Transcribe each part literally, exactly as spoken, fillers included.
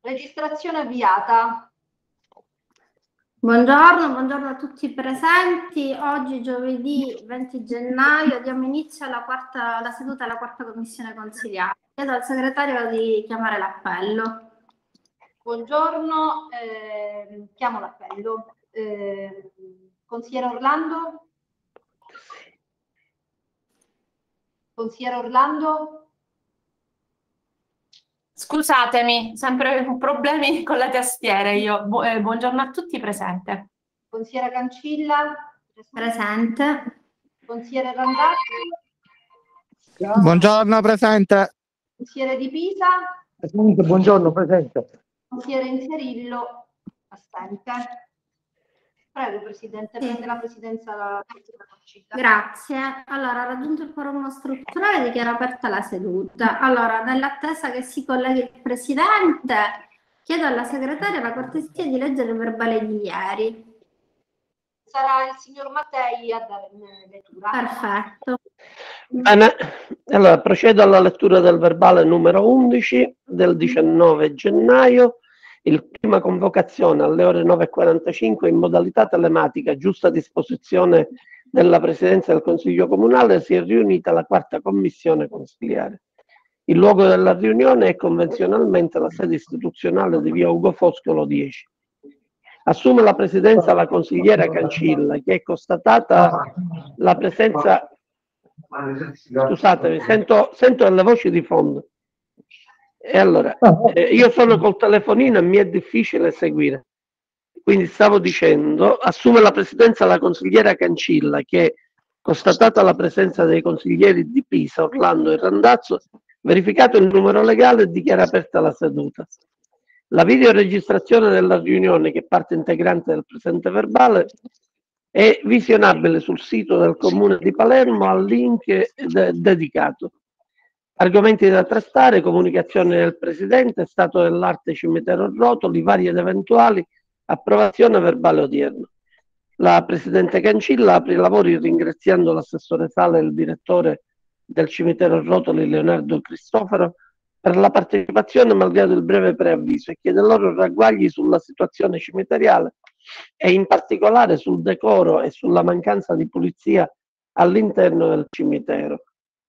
Registrazione avviata. Buongiorno, buongiorno a tutti i presenti. Oggi giovedì venti gennaio diamo inizio alla, quarta, alla seduta della quarta commissione consiliare. Chiedo al segretario di chiamare l'appello. Buongiorno, eh, chiamo l'appello. Eh, consigliere Orlando? Consigliere Orlando? Scusatemi, sempre problemi con le tastiere io. Bu eh, buongiorno a tutti, presente. Consigliere Cancilla? Presente. Consigliere Randazzo? Buongiorno, presente. Consigliere Di Pisa? Presente, buongiorno, presente. Consigliere Inserillo? Assente. Prego, Presidente, Sì. prende la Presidenza la Grazie. Allora, raggiunto il quorum strutturale, dichiaro aperta la seduta. Allora, nell'attesa che si colleghi il Presidente, chiedo alla Segretaria la cortesia di leggere il verbale di ieri. Sarà il signor Mattei a dare lettura. Perfetto. Bene, allora procedo alla lettura del verbale numero undici del diciannove gennaio. Il prima convocazione alle ore nove e quarantacinque in modalità telematica, giusta disposizione della Presidenza del Consiglio Comunale, si è riunita la quarta commissione consiliare. Il luogo della riunione è convenzionalmente la sede istituzionale di via Ugo Foscolo dieci. Assume la Presidenza la consigliera Cancilla, che è constatata la presenza... Scusatemi, sento, sento delle voci di fondo. E allora, eh, io sono col telefonino e mi è difficile seguire. Quindi stavo dicendo, assume la presidenza la consigliera Cancilla, che constatata la presenza dei consiglieri di Pisa, Orlando e Randazzo, verificato il numero legale, dichiara aperta la seduta. La videoregistrazione della riunione, che è parte integrante del presente verbale, è visionabile sul sito del Comune di Palermo al link de- dedicato. Argomenti da trattare: comunicazione del Presidente, stato dell'arte cimitero Rotoli, vari ed eventuali, approvazione verbale odierno. La Presidente Cancilla apre i lavori ringraziando l'assessore Sala e il direttore del cimitero Rotoli, Leonardo Cristoforo, per la partecipazione malgrado il breve preavviso, e chiede loro ragguagli sulla situazione cimiteriale e in particolare sul decoro e sulla mancanza di pulizia all'interno del cimitero.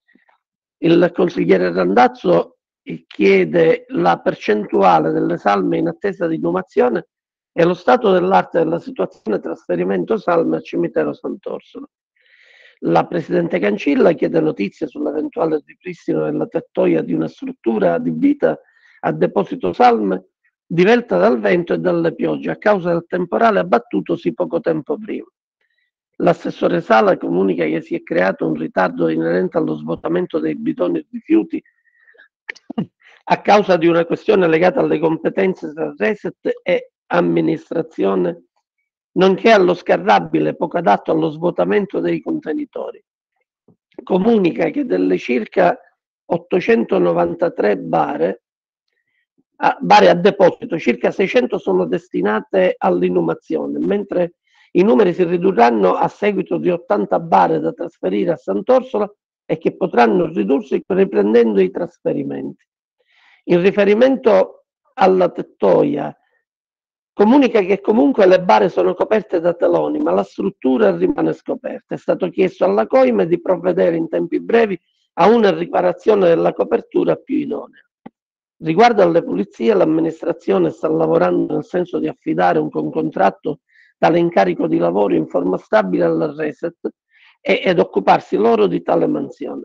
Il consigliere Randazzo chiede la percentuale delle salme in attesa di inumazione e lo stato dell'arte della situazione trasferimento salme al cimitero Sant'Orsola. La Presidente Cancilla chiede notizie sull'eventuale ripristino della tettoia di una struttura adibita a deposito salme divelta dal vento e dalle piogge a causa del temporale abbattutosi poco tempo prima. L'assessore Sala comunica che si è creato un ritardo inerente allo svuotamento dei bidoni rifiuti a causa di una questione legata alle competenze tra Reset e amministrazione, nonché allo scarrabile poco adatto allo svuotamento dei contenitori. Comunica che delle circa ottocentonovantatré bare, a, bare a deposito, circa seicento sono destinate all'inumazione, mentre i numeri si ridurranno a seguito di ottanta bare da trasferire a Sant'Orsola e che potranno ridursi riprendendo i trasferimenti. In riferimento alla tettoia, comunica che comunque le bare sono coperte da teloni, ma la struttura rimane scoperta. È stato chiesto alla Coime di provvedere in tempi brevi a una riparazione della copertura più idonea. Riguardo alle pulizie, l'amministrazione sta lavorando nel senso di affidare un contratto tale incarico di lavoro in forma stabile alla Reset e, ed occuparsi loro di tale mansione.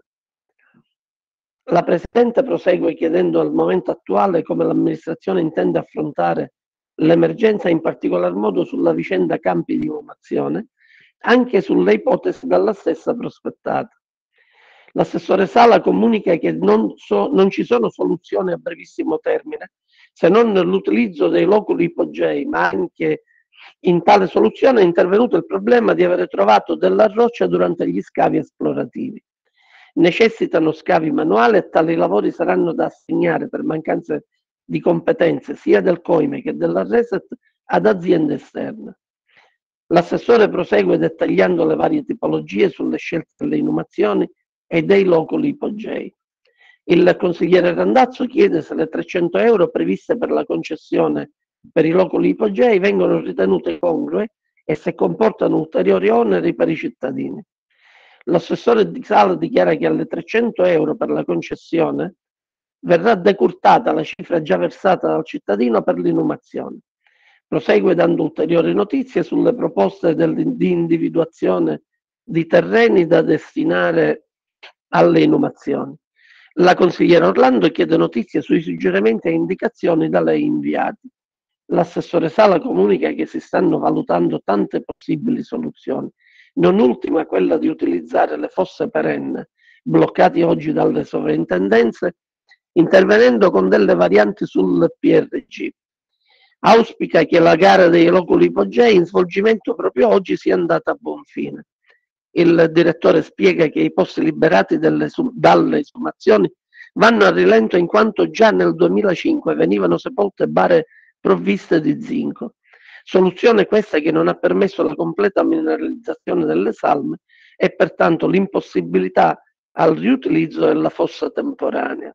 La Presidente prosegue chiedendo al momento attuale come l'amministrazione intende affrontare l'emergenza, in particolar modo sulla vicenda campi di inumazione, anche sulle ipotesi dalla stessa prospettata. L'assessore Sala comunica che non, so, non ci sono soluzioni a brevissimo termine, se non l'utilizzo dei loculi ipogei, ma anche in tale soluzione è intervenuto il problema di avere trovato della roccia durante gli scavi esplorativi. Necessitano scavi manuali e tali lavori saranno da assegnare per mancanza di competenze sia del Coime che della Reset ad aziende esterne. L'assessore prosegue dettagliando le varie tipologie sulle scelte delle inumazioni e dei loculi ipogei. Il consigliere Randazzo chiede se le trecento euro previste per la concessione per i loculi ipogei vengono ritenute congrue e se comportano ulteriori oneri per i cittadini. L'assessore Di Sala dichiara che alle trecento euro per la concessione verrà decurtata la cifra già versata dal cittadino per l'inumazione. Prosegue dando ulteriori notizie sulle proposte di individuazione di terreni da destinare alle inumazioni. La consigliera Orlando chiede notizie sui suggerimenti e indicazioni da lei inviati. L'assessore Sala comunica che si stanno valutando tante possibili soluzioni, non ultima quella di utilizzare le fosse perenne, bloccate oggi dalle sovrintendenze, intervenendo con delle varianti sul P R G. Auspica che la gara dei loculi ipogei in svolgimento proprio oggi sia andata a buon fine. Il direttore spiega che i posti liberati delle, dalle esumazioni vanno a rilento in quanto già nel duemilacinque venivano sepolte bare provviste di zinco. Soluzione questa che non ha permesso la completa mineralizzazione delle salme e pertanto l'impossibilità al riutilizzo della fossa temporanea.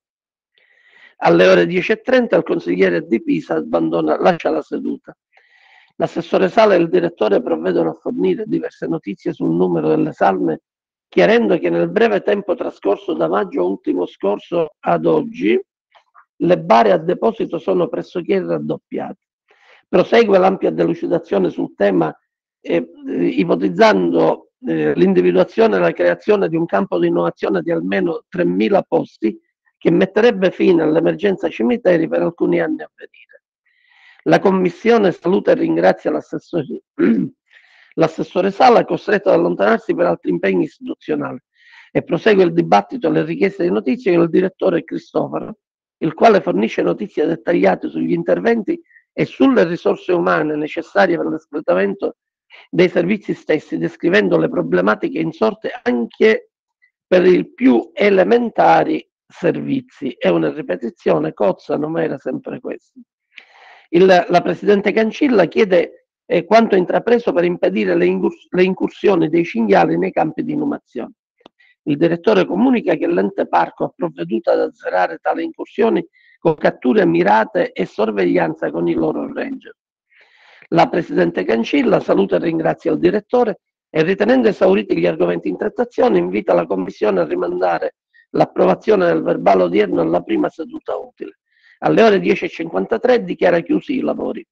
Alle ore dieci e trenta il consigliere di Pisa abbandona, lascia la seduta. L'assessore Sala e il direttore provvedono a fornire diverse notizie sul numero delle salme, chiarendo che nel breve tempo trascorso da maggio ultimo scorso ad oggi le bare a deposito sono pressoché raddoppiate. Prosegue l'ampia delucidazione sul tema, eh, ipotizzando eh, l'individuazione e la creazione di un campo di innovazione di almeno tremila posti che metterebbe fine all'emergenza cimiteri per alcuni anni a venire. La Commissione saluta e ringrazia l'assessore, l'assessore Sala, costretto ad allontanarsi per altri impegni istituzionali, e prosegue il dibattito e le richieste di notizie con il direttore Cristoforo, il quale fornisce notizie dettagliate sugli interventi e sulle risorse umane necessarie per l'espletamento dei servizi stessi, descrivendo le problematiche insorte anche per i più elementari servizi. È una ripetizione, cozzano, ma era sempre questo. Il, la Presidente Cancilla chiede eh, quanto intrapreso per impedire le, le incursioni dei cinghiali nei campi di inumazione. Il direttore comunica che l'ente parco ha provveduto ad azzerare tali incursioni con catture mirate e sorveglianza con i loro ranger. La Presidente Cancilla saluta e ringrazia il direttore e, ritenendo esauriti gli argomenti in trattazione, invita la Commissione a rimandare l'approvazione del verbale odierno alla prima seduta utile. Alle ore dieci e cinquantatré dichiara chiusi i lavori.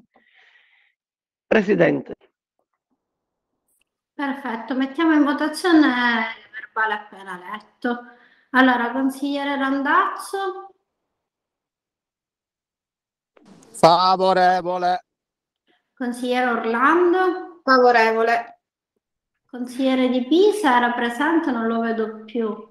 Presidente. Perfetto, mettiamo in votazione il verbale appena letto. Allora, consigliere Randazzo? Favorevole. Consigliere Orlando? Favorevole. Consigliere Di Pisa era presente, non lo vedo più.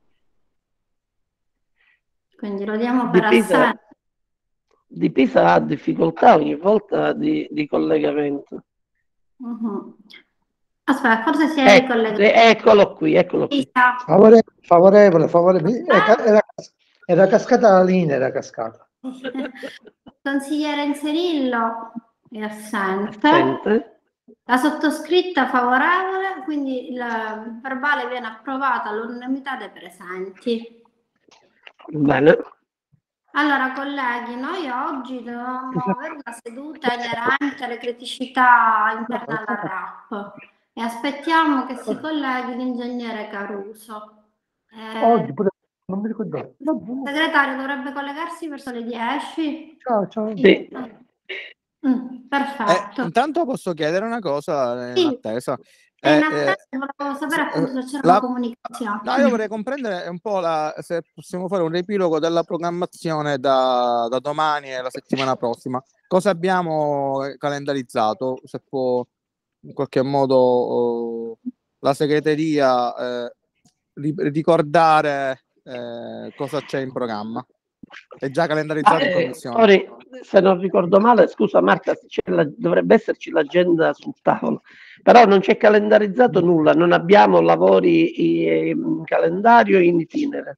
Quindi lo diamo per assente. Di Pisa ha difficoltà ogni volta di, di collegamento. Uh-huh. Aspetta, forse si è Ec ricollegato. Eccolo qui, eccolo qui. Favorevole, favorevole, favorevole. Era, era, era cascata la linea, era cascata. Consigliere Inserillo è assente. Assente. La sottoscritta favorevole, quindi il verbale viene approvato all'unanimità dei presenti. Bene. Allora, colleghi, noi oggi dovevamo avere una seduta inerente alle criticità interne alla R A P e aspettiamo che si colleghi l'ingegnere Caruso. Eh, Oggi pure non mi ricordo. il segretario dovrebbe collegarsi verso le dieci. Ciao, ciao. Sì. Mm, perfetto. Eh, intanto posso chiedere una cosa in Sì. attesa. E in Eh, attesa eh, volevo sapere appunto se c'era la- una comunicazione. No, io vorrei comprendere un po' la, se possiamo fare un riepilogo della programmazione da, da domani e la settimana prossima. Cosa abbiamo calendarizzato? Se può in qualche modo oh, la segreteria eh, ri- ricordare eh, cosa c'è in programma. È già calendarizzato in Eh, commissione. ora, se non ricordo male, scusa Marta, c'è la- dovrebbe esserci l'agenda sul tavolo, però non c'è calendarizzato nulla, non abbiamo lavori in calendario in itinere.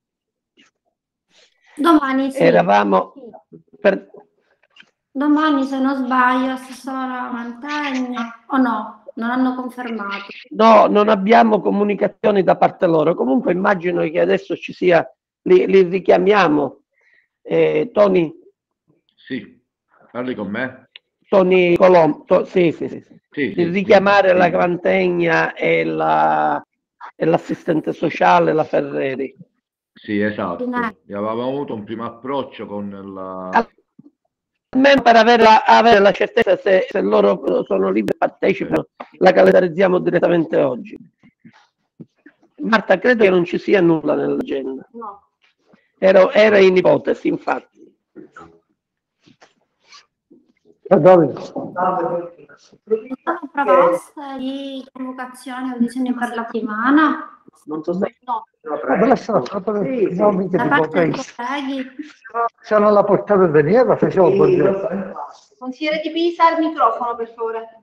Domani sì. Eravamo per... Domani, se non sbaglio, assessora Mantegna o no? Non hanno confermato. No, non abbiamo comunicazioni da parte loro. Comunque immagino che adesso ci sia li, li richiamiamo. Eh, Tony? Sì, parli con me? Tony Colombo, to, sì, sì, sì, sì. Sì, Di sì, richiamare sì, la sì. Grantegna e la e l'assistente sociale, la Ferreri. Sì, esatto. Avevamo avuto un primo approccio con la... Almeno per avere la, avere la certezza se, se loro sono liberi e partecipano, la calendarizziamo direttamente oggi. Marta, credo che non ci sia nulla nell'agenda. No. Era, era in ipotesi, infatti. Sono proposte di convocazione o disegno per la settimana Non so se... No. Vabbè, lasciala, no, mica da ti parte dei potrei. colleghi. Se non la portata venire, la facevo borghetto. Consigliere Di Pisa, il microfono, per favore.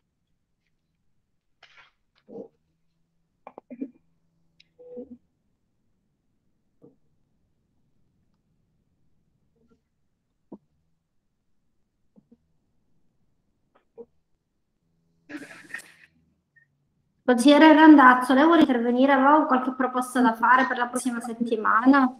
Consigliere Randazzo, lei vuole intervenire? Aveva qualche proposta da fare per la prossima settimana?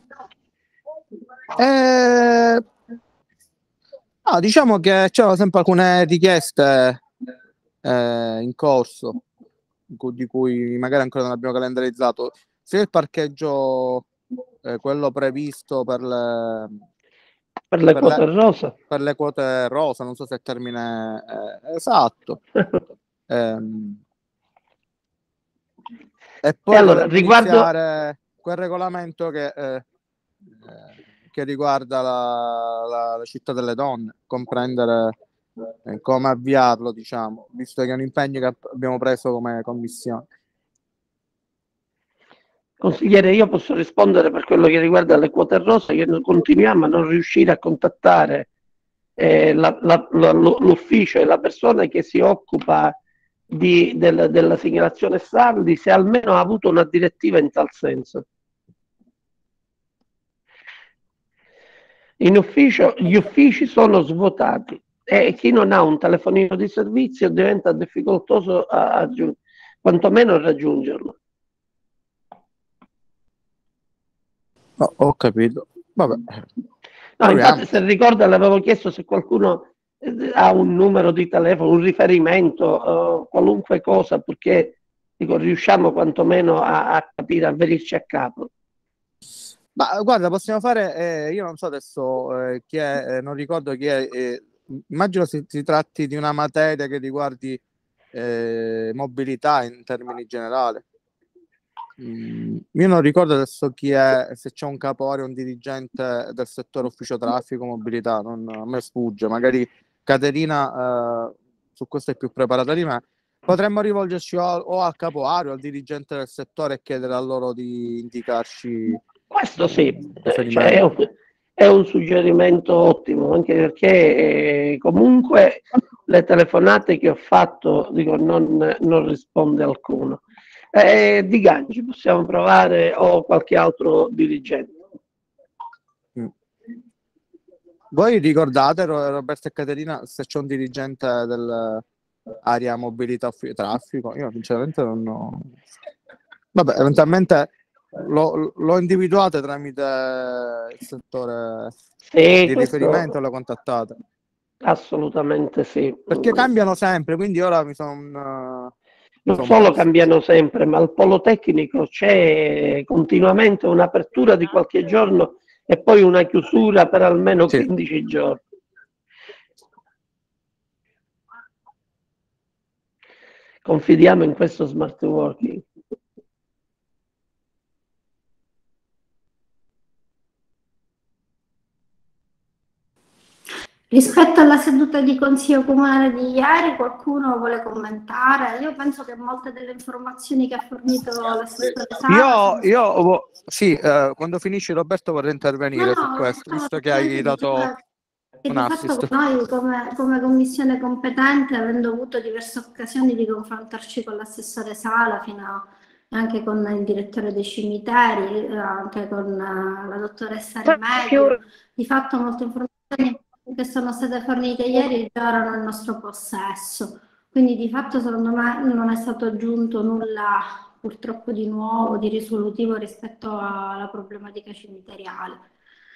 Eh, no, diciamo che c'erano sempre alcune richieste eh, in corso, di cui magari ancora non abbiamo calendarizzato, sia il parcheggio, eh, quello previsto per le, per le per quote le, rosa. Per le quote rosa, non so se è il termine eh, esatto. ehm, E poi E allora, dovremmo riguardo... iniziare quel regolamento che, eh, eh, che riguarda la, la, la città delle donne, comprendere eh, come avviarlo, diciamo, visto che è un impegno che abbiamo preso come commissione. Consigliere, io posso rispondere per quello che riguarda le quote rosse, che continuiamo a non riuscire a contattare eh, la, la, la, l'ufficio e la persona che si occupa di, del, della segnalazione saldi, se almeno ha avuto una direttiva in tal senso. In ufficio gli uffici sono svuotati e chi non ha un telefonino di servizio diventa difficoltoso a, a, quantomeno a raggiungerlo. Oh, ho capito. Vabbè. No, infatti, se ricorda, le avevo chiesto se qualcuno ha un numero di telefono, un riferimento, uh, qualunque cosa, perché dico, riusciamo quantomeno a, a capire, a venirci a capo. Ma guarda, possiamo fare, eh, io non so adesso eh, chi è, eh, non ricordo chi è, eh, immagino si, si tratti di una materia che riguardi eh, mobilità in termini generali. Mm, io non ricordo adesso chi è, se c'è un capo area, un dirigente del settore ufficio traffico mobilità, non, a me sfugge, magari Caterina eh, su questo è più preparata di me. Potremmo rivolgerci o, o al capo area o al dirigente del settore e chiedere a loro di indicarci. Questo sì, cioè è, un, è un suggerimento ottimo, anche perché eh, comunque le telefonate che ho fatto, dico, non, non risponde alcuno. Eh, di Gangi possiamo provare o qualche altro dirigente. Mm. Voi ricordate, Roberto e Caterina, se c'è un dirigente dell'area mobilità e traffico? Io sinceramente non ho... Vabbè, eventualmente lo, lo individuate tramite il settore sì, di questo... riferimento, lo contattate? Assolutamente sì. Perché cambiano sempre, quindi ora mi sono... Non solo cambiano sempre, ma al polo tecnico c'è continuamente un'apertura di qualche giorno e poi una chiusura per almeno sì. quindici giorni. Confidiamo in questo smart working. Rispetto alla seduta di Consiglio Comunale di ieri, qualcuno vuole commentare? Io penso che molte delle informazioni che ha fornito l'assessore Sala... Io, io sì, eh, quando finisci Roberto vorrei intervenire no, su no, questo, no, visto che hai dato che un di assist. fatto noi come, come commissione competente, avendo avuto diverse occasioni di confrontarci con l'assessore Sala, fino a, anche con il direttore dei cimiteri, anche con uh, la dottoressa Rimedio, di fatto molte informazioni che sono state fornite ieri già erano nel nostro possesso, quindi di fatto secondo me non è stato aggiunto nulla purtroppo di nuovo, di risolutivo rispetto alla problematica cimiteriale.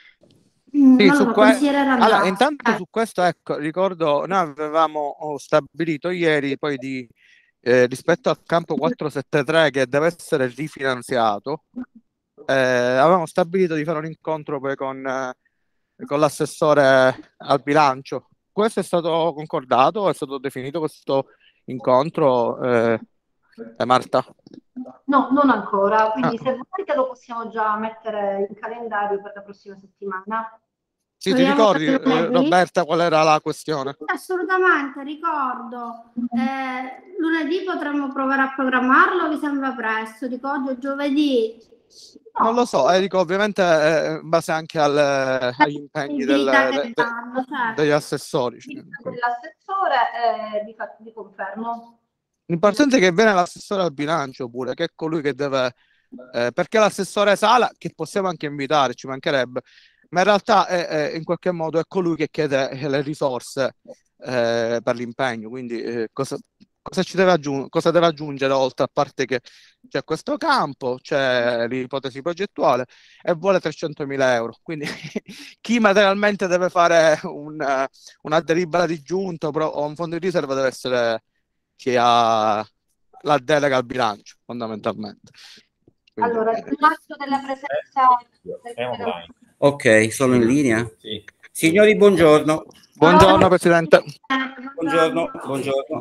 Mm, Sì, non lo su so, que- consigliere allora, Randazzo. intanto Eh, su questo, ecco, ricordo, noi avevamo oh, stabilito ieri poi di, eh, rispetto al campo quattrocentosettantatré che deve essere rifinanziato, eh, avevamo stabilito di fare un incontro poi con, eh, con l'assessore al bilancio. Questo è stato concordato, è stato definito questo incontro, eh, eh, Marta? No, non ancora, quindi Ah. se volete lo possiamo già mettere in calendario per la prossima settimana. Sì, ti Proviamo ricordi, per eh, lunedì? Roberta, qual era la questione? Assolutamente, ricordo. Eh, lunedì potremmo provare a programmarlo, vi sembra presto? Dico oggi è giovedì. Non lo so, eh, dico, ovviamente eh, in base anche al, eh, agli impegni del- Possibilità de- che de- danno, certo. degli assessori. Cioè, Dell'assessore, eh, vi, fa- vi confermo. l'importante è che viene l'assessore al bilancio pure, che è colui che deve, eh, perché l'assessore Sala, che possiamo anche invitare, ci mancherebbe, ma in realtà è, è- in qualche modo è colui che chiede le risorse eh, per l'impegno, quindi eh, cosa, cosa ci deve aggiungere, cosa deve aggiungere oltre, a parte che c'è questo campo, c'è l'ipotesi progettuale e vuole trecentomila euro, quindi chi materialmente deve fare un, eh, una delibera di giunta pro- o un fondo di riserva deve essere chi ha la delega al bilancio, fondamentalmente. Quindi, Allora, eh, l'atto della presenza È online. Ok, sono in linea. Sì. Signori, buongiorno. buongiorno Presidente. Buongiorno, buongiorno.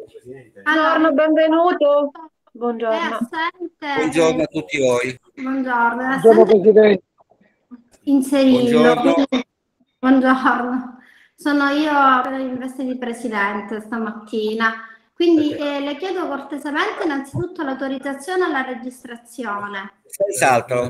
Allora, benvenuto. è Buongiorno. assente. Buongiorno a tutti voi. Buongiorno, è Buongiorno assente Presidente. Inserillo. Buongiorno. Buongiorno. Sono io in veste di presidente stamattina. Quindi eh, le chiedo cortesemente innanzitutto l'autorizzazione alla registrazione. Senz'altro.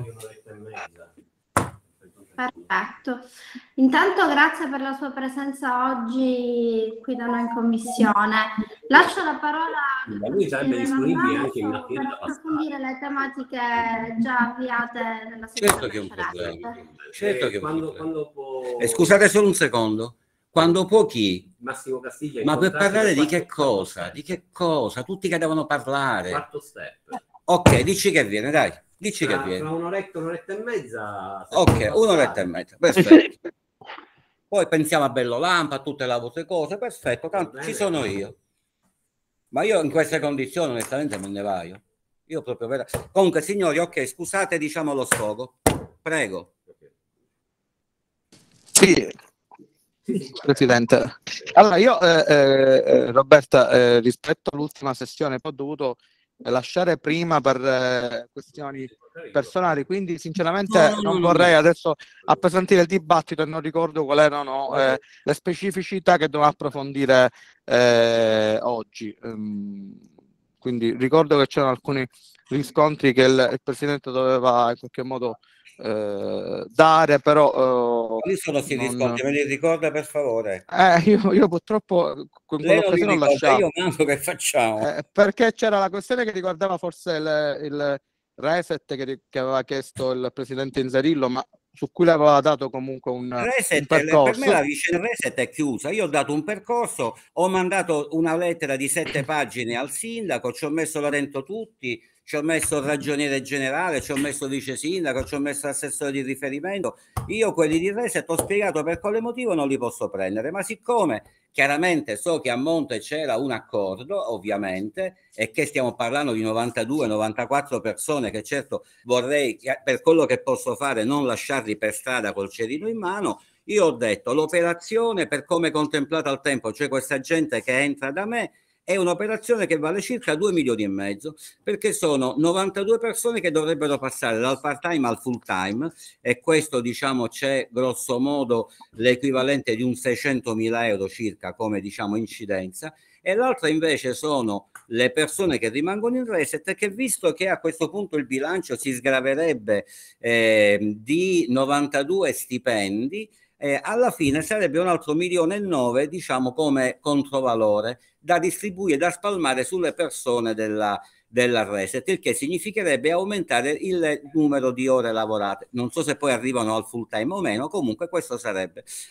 Perfetto. Intanto grazie per la sua presenza oggi qui da noi in commissione. Lascio la parola Ma lui sarebbe disponibile anche in una per fila approfondire le tematiche già avviate nella seduta Certo che è un precedente. problema. Certo che è un quando, problema. quando può... E scusate solo un secondo. Quando può chi? Massimo Castiglia Ma per parlare di che quarto- cosa? Di che cosa? Tutti che devono parlare. Quarto step. Ok, dici che viene, dai. Dici che Tra, tra viene. un'oretta, un'oretta e mezza. Ok, un'oretta e mezza. Perfetto. Poi pensiamo a Bello Lampa, a tutte le altre cose. Perfetto, tanto ci sono io. Ma io in queste condizioni onestamente me ne vaio. Io proprio vera... Comunque signori, ok, scusate, diciamo lo sfogo. Prego. Sì, Presidente. Allora io, eh, eh, Roberta, eh, rispetto all'ultima sessione, poi ho dovuto lasciare prima per eh, questioni personali, quindi sinceramente No, no, non no, no, vorrei no. adesso appesantire il dibattito e non ricordo quali erano eh, le specificità che dovevamo approfondire eh, oggi. Um, quindi ricordo che c'erano alcuni riscontri che il, il Presidente doveva in qualche modo eh, dare, però... Quali sono questi non... riscontri? Me li ricorda per favore? Eh, io, io purtroppo con Lei non li quell'occasione ho ricorda, lasciato. io manco che facciamo. Eh, perché c'era la questione che riguardava forse il, il reset che, che aveva chiesto il Presidente Inzerillo, ma su cui le aveva dato comunque un, Reset, un percorso. per me la vicenda Reset è chiusa. Io ho dato un percorso, ho mandato una lettera di sette pagine al sindaco, ci ho messo Lorenzo Tutti, ci ho messo il ragioniere generale, ci ho messo il vice sindaco, ci ho messo l'assessore di riferimento. Io quelli di Reset ho spiegato per quale motivo non li posso prendere, ma siccome chiaramente so che a monte c'era un accordo, ovviamente, e che stiamo parlando di novantadue novantaquattro persone che certo vorrei, per quello che posso fare, non lasciarli per strada col cerino in mano, io ho detto l'operazione per come contemplata al tempo, cioè questa gente che entra da me, è un'operazione che vale circa due milioni e mezzo, perché sono novantadue persone che dovrebbero passare dal part time al full time, e questo diciamo c'è grosso modo l'equivalente di un seicentomila euro circa come diciamo incidenza, e l'altra invece sono le persone che rimangono in reset, che visto che a questo punto il bilancio si sgraverebbe eh, di novantadue stipendi, eh, alla fine sarebbe un altro milione e nove diciamo come controvalore da distribuire, da spalmare sulle persone della, della reset, il che significherebbe aumentare il numero di ore lavorate. Non so se poi arrivano al full time o meno, comunque questo sarebbe.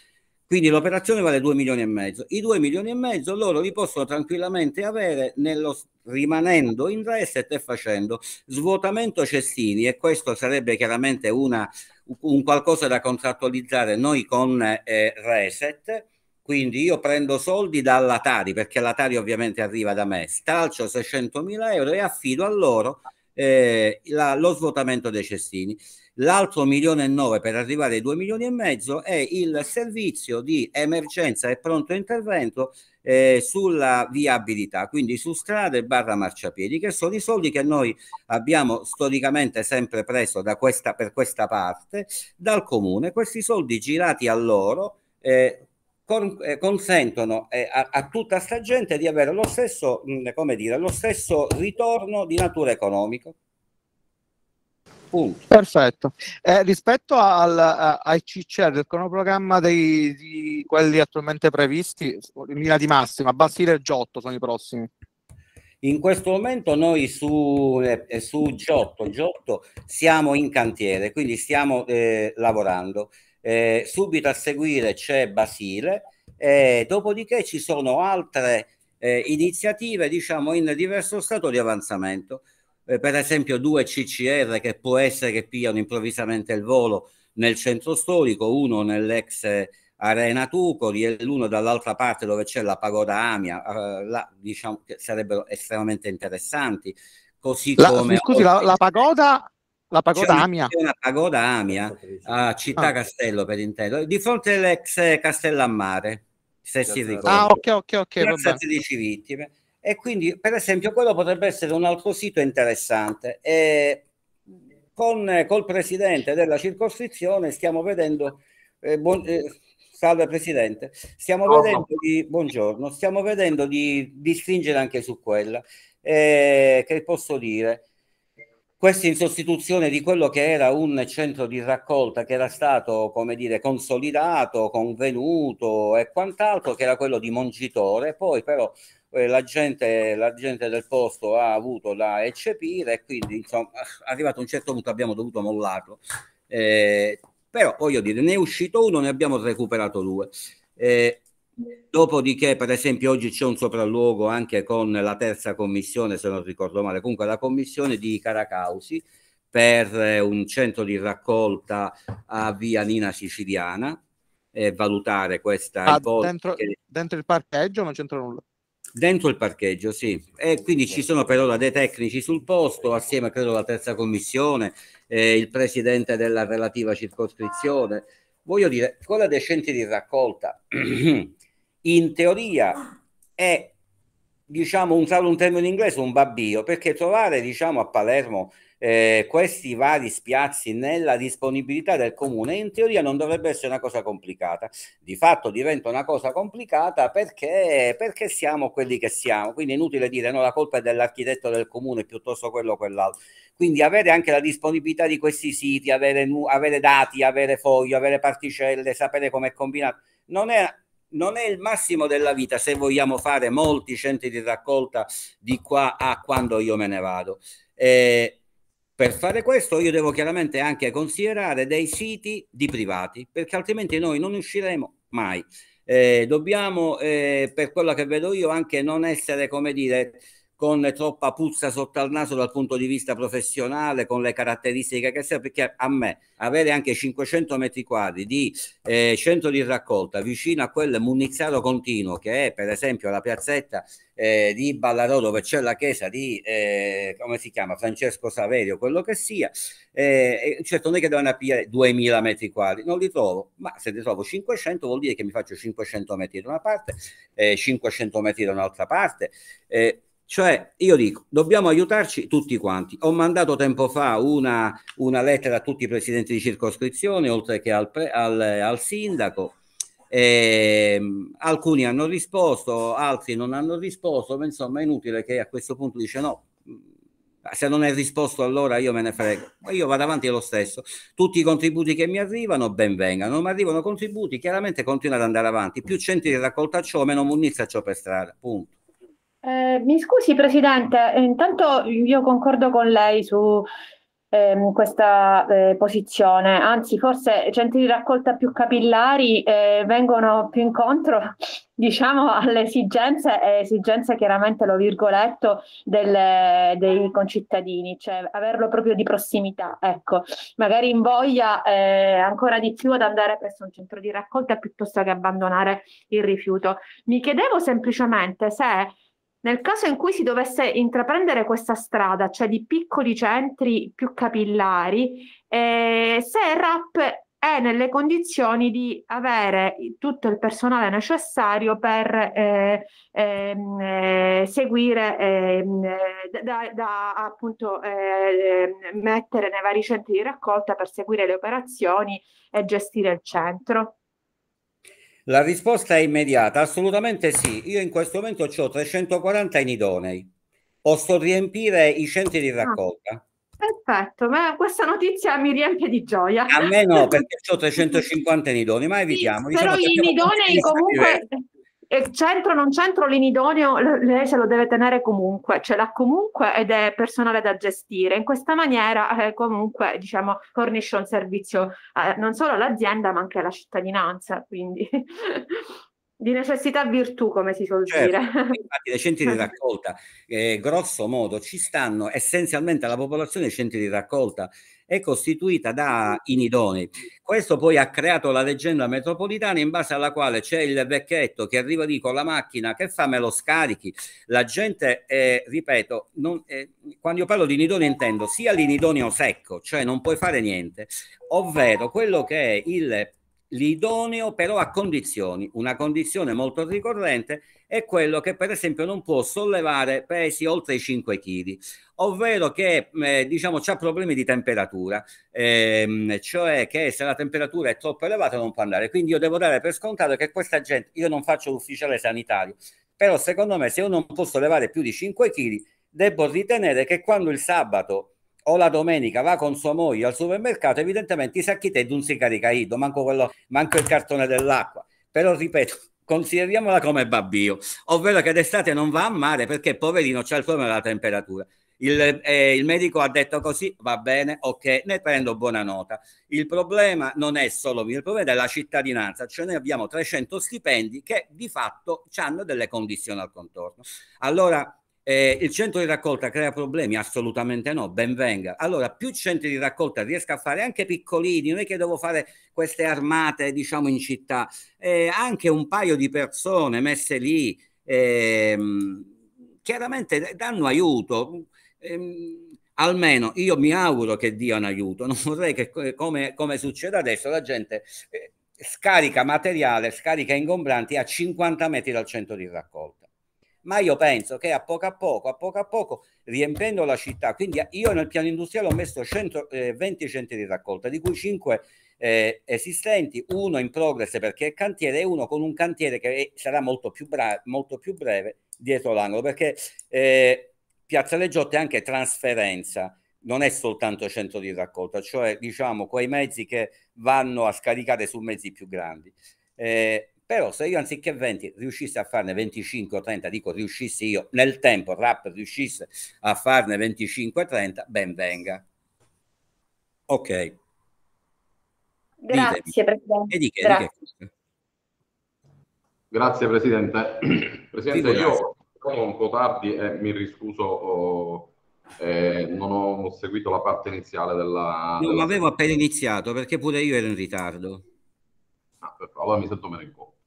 Quindi l'operazione vale due milioni e mezzo. I due milioni e mezzo loro li possono tranquillamente avere nello, rimanendo in reset e facendo svuotamento cestini, e questo sarebbe chiaramente una, un qualcosa da contrattualizzare noi con eh, reset. Quindi io prendo soldi dalla Tari, perché la Tari ovviamente arriva da me, stralcio seicentomila euro e affido a loro eh, la, lo svuotamento dei cestini. L'altro milione e nove per arrivare ai due milioni e mezzo è il servizio di emergenza e pronto intervento eh, sulla viabilità, quindi su strade barra marciapiedi, che sono i soldi che noi abbiamo storicamente sempre preso da questa, per questa parte dal comune. Questi soldi girati a loro eh, con, eh, consentono eh, a, a tutta sta gente di avere lo stesso, mh, come dire, lo stesso ritorno di natura economica. Punto. Perfetto. Eh, rispetto al, a, ai C C R, del cronoprogramma dei, di quelli attualmente previsti, in linea di massima, Basile e Giotto sono i prossimi. In questo momento noi su, eh, su Giotto, Giotto siamo in cantiere, quindi stiamo eh, lavorando. Eh, subito a seguire c'è Basile, eh, dopodiché ci sono altre eh, iniziative, diciamo, in diverso stato di avanzamento. Eh, per esempio due C C R che può essere che pigliano improvvisamente il volo nel centro storico, uno nell'ex Arena Tucoli e l'uno dall'altra parte dove c'è la pagoda Amia, eh, là, diciamo che sarebbero estremamente interessanti. Così la, come scusi, la, la pagoda, la pagoda c'è Amia. C'è una pagoda Amia a Città ah. Castello, per intero, di fronte all'ex Castellammare, se si ricorda. Ah, ok, ok, ok. Piazza tredici vittime. E quindi, per esempio, quello potrebbe essere un altro sito interessante. E con col presidente della circoscrizione stiamo vedendo, eh, buon, eh, salve Presidente, stiamo oh, vedendo di, buongiorno, stiamo vedendo di, di stringere anche su quella. Eh, che posso dire? Questo in sostituzione di quello che era un centro di raccolta che era stato, come dire, consolidato, convenuto e quant'altro, che era quello di Mongitore. Poi però eh, la, gente, la gente del posto ha avuto da eccepire e quindi, insomma, arrivato a un certo punto abbiamo dovuto mollarlo. Eh, però, voglio dire, ne è uscito uno, ne abbiamo recuperato due. Eh, Dopodiché, per esempio, oggi c'è un sopralluogo anche con la terza commissione, se non ricordo male, comunque la commissione di Caracausi per un centro di raccolta a via Nina Siciliana, e valutare questa ah, ipotesi. Dentro, che... dentro il parcheggio non c'entra nulla? Dentro il parcheggio, sì. E quindi ci sono per ora dei tecnici sul posto, assieme credo alla terza commissione, eh, il presidente della relativa circoscrizione. Voglio dire, quella dei centri di raccolta in teoria è, diciamo, un, un termine in inglese, un babbio, perché trovare, diciamo, a Palermo eh, questi vari spiazzi nella disponibilità del comune in teoria non dovrebbe essere una cosa complicata. Di fatto diventa una cosa complicata perché, perché siamo quelli che siamo, quindi è inutile dire no, la colpa è dell'architetto del comune piuttosto quello o quell'altro. Quindi avere anche la disponibilità di questi siti, avere, avere dati, avere fogli, avere particelle, sapere come è combinato, non è non è il massimo della vita se vogliamo fare molti centri di raccolta di qua a quando io me ne vado. Eh, per fare questo io devo chiaramente anche considerare dei siti di privati, perché altrimenti noi non usciremo mai. Eh, dobbiamo, eh, per quello che vedo io, anche non essere, come dire, con troppa puzza sotto al naso dal punto di vista professionale, con le caratteristiche che serve, perché a me avere anche cinquecento metri quadri di eh, centro di raccolta vicino a quel muniziato continuo che è per esempio la piazzetta eh, di Ballarò, dove c'è la chiesa di eh, come si chiama, Francesco Saverio, quello che sia, eh, certo non è che devono appiare duemila metri quadri, non li trovo, ma se ne trovo cinquecento vuol dire che mi faccio cinquecento metri da una parte, eh, cinquecento metri da un'altra parte, eh, cioè io dico dobbiamo aiutarci tutti quanti. Ho mandato tempo fa una, una lettera a tutti i presidenti di circoscrizione oltre che al, pre, al, al sindaco, e, alcuni hanno risposto, altri non hanno risposto, ma insomma è inutile che a questo punto dice no, se non è risposto allora io me ne frego, ma io vado avanti lo stesso. Tutti i contributi che mi arrivano ben vengano, non mi arrivano contributi chiaramente continuo ad andare avanti, più centri di raccolta ciò, meno munnizia ciò per strada, punto. Eh, mi scusi Presidente, intanto io concordo con lei su ehm, questa eh, posizione, anzi forse centri di raccolta più capillari eh, vengono più incontro, diciamo, alle esigenze, e esigenze chiaramente lo virgoletto delle, dei concittadini, cioè averlo proprio di prossimità, ecco, magari invoglia eh, ancora di più ad andare presso un centro di raccolta piuttosto che abbandonare il rifiuto. Mi chiedevo semplicemente se nel caso in cui si dovesse intraprendere questa strada, cioè di piccoli centri più capillari, eh, se il R A P è nelle condizioni di avere tutto il personale necessario per eh, ehm, eh, seguire, ehm, eh, da, da appunto eh, mettere nei vari centri di raccolta per seguire le operazioni e gestire il centro. La risposta è immediata, assolutamente sì. Io in questo momento ho trecentoquaranta inidonei. Posso riempire i centri di raccolta. Ah, perfetto, ma questa notizia mi riempie di gioia. A me no, perché ho trecentocinquanta inidonei, ma evitiamo. Sì, però diciamo i nidonei comunque, eh, centro non centro, l'inidoneo lei se lo deve tenere comunque, ce l'ha comunque ed è personale da gestire. In questa maniera eh, comunque diciamo fornisce un servizio eh, non solo all'azienda ma anche alla cittadinanza, quindi di necessità virtù, come si suol certo, dire. infatti nei centri di raccolta, eh, grosso modo, ci stanno essenzialmente la popolazione dei centri di raccolta è costituita da inidonei. Questo poi ha creato la leggenda metropolitana in base alla quale c'è il vecchietto che arriva lì con la macchina, che fa, me lo scarichi. La gente, eh, ripeto, non, eh, quando io parlo di inidoneo intendo sia l'inidoneo secco, cioè non puoi fare niente, ovvero quello che è il l'idoneo però a condizioni. Una condizione molto ricorrente è quello che per esempio non può sollevare pesi oltre i cinque chili, ovvero che eh, diciamo c'ha problemi di temperatura, ehm, cioè che se la temperatura è troppo elevata non può andare. Quindi io devo dare per scontato che questa gente, io non faccio l'ufficiale sanitario, però secondo me se io non posso levare più di cinque chili devo ritenere che quando il sabato o la domenica va con sua moglie al supermercato, evidentemente i sacchi Teddy non si carica Ido, manco, quello, manco il cartone dell'acqua. Però ripeto, consideriamola come babbio, ovvero che d'estate non va a mare perché poverino c'ha il problema della temperatura. Il, eh, il medico ha detto così, va bene, ok, ne prendo buona nota. Il problema non è solo mio, il problema è della cittadinanza, cioè noi abbiamo trecento stipendi che di fatto hanno delle condizioni al contorno. Allora, Eh, il centro di raccolta crea problemi? Assolutamente no, ben venga. Allora, più centri di raccolta riesco a fare, anche piccolini, non è che devo fare queste armate, diciamo, in città, eh, anche un paio di persone messe lì, ehm, chiaramente danno aiuto. Ehm, almeno io mi auguro che diano aiuto, non vorrei che come, come succede adesso la gente eh, scarica materiale, scarica ingombranti a cinquanta metri dal centro di raccolta. Ma io penso che a poco a poco, a poco a poco, riempendo la città, quindi io nel piano industriale ho messo centoventi centri di raccolta, di cui cinque eh, esistenti, uno in progress perché è cantiere e uno con un cantiere che sarà molto più, molto più breve dietro l'angolo, perché eh, Piazza Leggiotta è anche trasferenza, non è soltanto centro di raccolta, cioè diciamo quei mezzi che vanno a scaricare su mezzi più grandi. Eh, Però se io anziché venti riuscissi a farne venticinque o trenta, dico riuscissi io, nel tempo il R A P riuscisse a farne venticinque trenta, ben venga. Ok. Grazie, Ditemi. Presidente. E di che, Grazie. di che? Grazie Presidente. Presidente, io sono un po' tardi e mi riscuso, oh, eh, non ho seguito la parte iniziale della... Non della avevo appena iniziato perché pure io ero in ritardo. Ah, perfetto. Allora mi sento meno in colpa.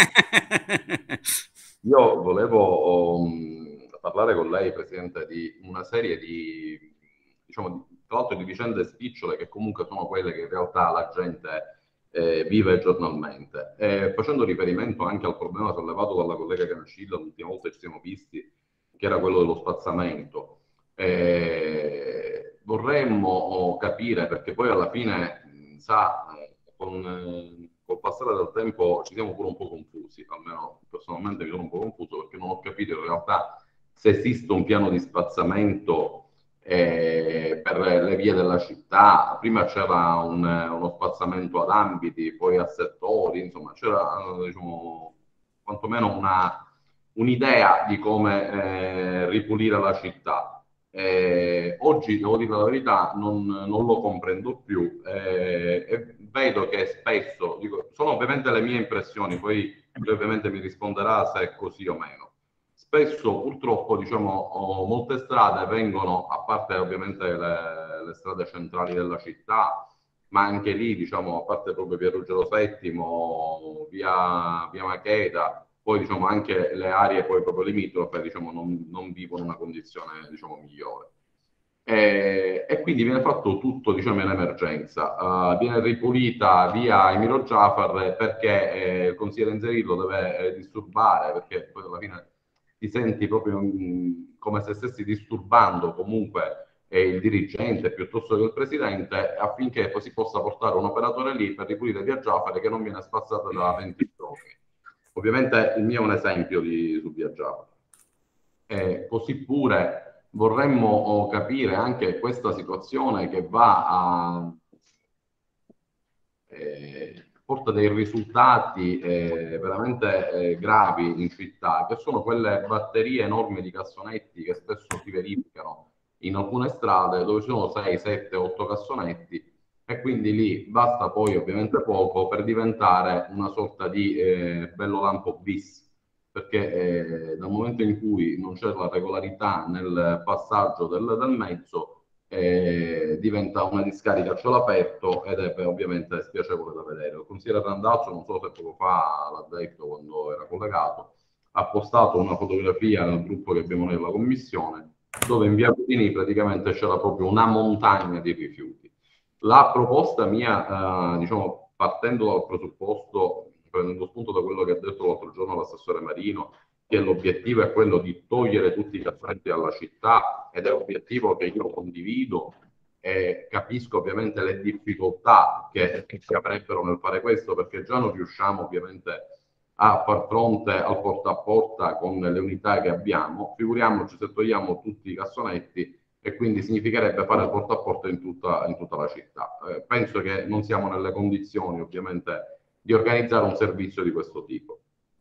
Io volevo um, parlare con lei, Presidente, di una serie di, diciamo, tra l'altro di vicende spicciole che comunque sono quelle che in realtà la gente eh, vive giornalmente. E facendo riferimento anche al problema sollevato dalla collega Cancilla, l'ultima volta ci siamo visti, che era quello dello spazzamento. Eh, vorremmo capire, perché poi alla fine, sa, con... Eh, col passare del tempo ci siamo pure un po' confusi, almeno personalmente mi sono un po' confuso perché non ho capito in realtà se esiste un piano di spazzamento eh, per le vie della città. Prima c'era un, uno spazzamento ad ambiti, poi a settori, insomma c'era diciamo, quantomeno una, un'idea di come eh, ripulire la città. Eh, oggi, devo dire la verità, non, non lo comprendo più eh, e vedo che spesso, dico, sono ovviamente le mie impressioni, poi ovviamente mi risponderà se è così o meno. Spesso purtroppo diciamo oh, molte strade vengono, a parte ovviamente le, le strade centrali della città, ma anche lì diciamo a parte proprio via Ruggero settimo, via, via Macheda, poi diciamo anche le aree poi proprio limitrofe diciamo non, non vivono una condizione diciamo migliore. E, e quindi viene fatto tutto diciamo in emergenza, uh, viene ripulita via Emilio Giafar perché eh, il consigliere Inzerillo deve eh, disturbare, perché poi alla fine ti senti proprio mh, come se stessi disturbando comunque eh, il dirigente piuttosto che il presidente, affinché poi si possa portare un operatore lì per ripulire via Giafar che non viene spazzata da venti giorni. Ovviamente il mio è un esempio di, su via Giafar. Eh, così pure vorremmo capire anche questa situazione che va a eh, porta dei risultati eh, veramente eh, gravi in città, che sono quelle batterie enormi di cassonetti che spesso si verificano in alcune strade dove ci sono sei, sette, otto cassonetti, e quindi lì basta poi ovviamente poco per diventare una sorta di eh, bello lampo bis, perché eh, dal momento in cui non c'è la regolarità nel passaggio del, del mezzo, eh, diventa una discarica a cielo aperto ed è ovviamente spiacevole da vedere. Il consigliere Randazzo, non so se poco fa l'ha detto quando era collegato, ha postato una fotografia nel gruppo che abbiamo nella commissione, dove in via Budini praticamente c'era proprio una montagna di rifiuti. La proposta mia, eh, diciamo, partendo dal presupposto, prendendo spunto da quello che ha detto l'altro giorno l'assessore Marino, che l'obiettivo è quello di togliere tutti i cassonetti dalla città, ed è un obiettivo che io condivido e capisco ovviamente le difficoltà che, che si avrebbero nel fare questo, perché già non riusciamo ovviamente a far fronte al porta a porta con le unità che abbiamo, figuriamoci se togliamo tutti i cassonetti, e quindi significherebbe fare il porta a porta in tutta, in tutta la città. Eh, penso che non siamo nelle condizioni ovviamente di organizzare un servizio di questo tipo.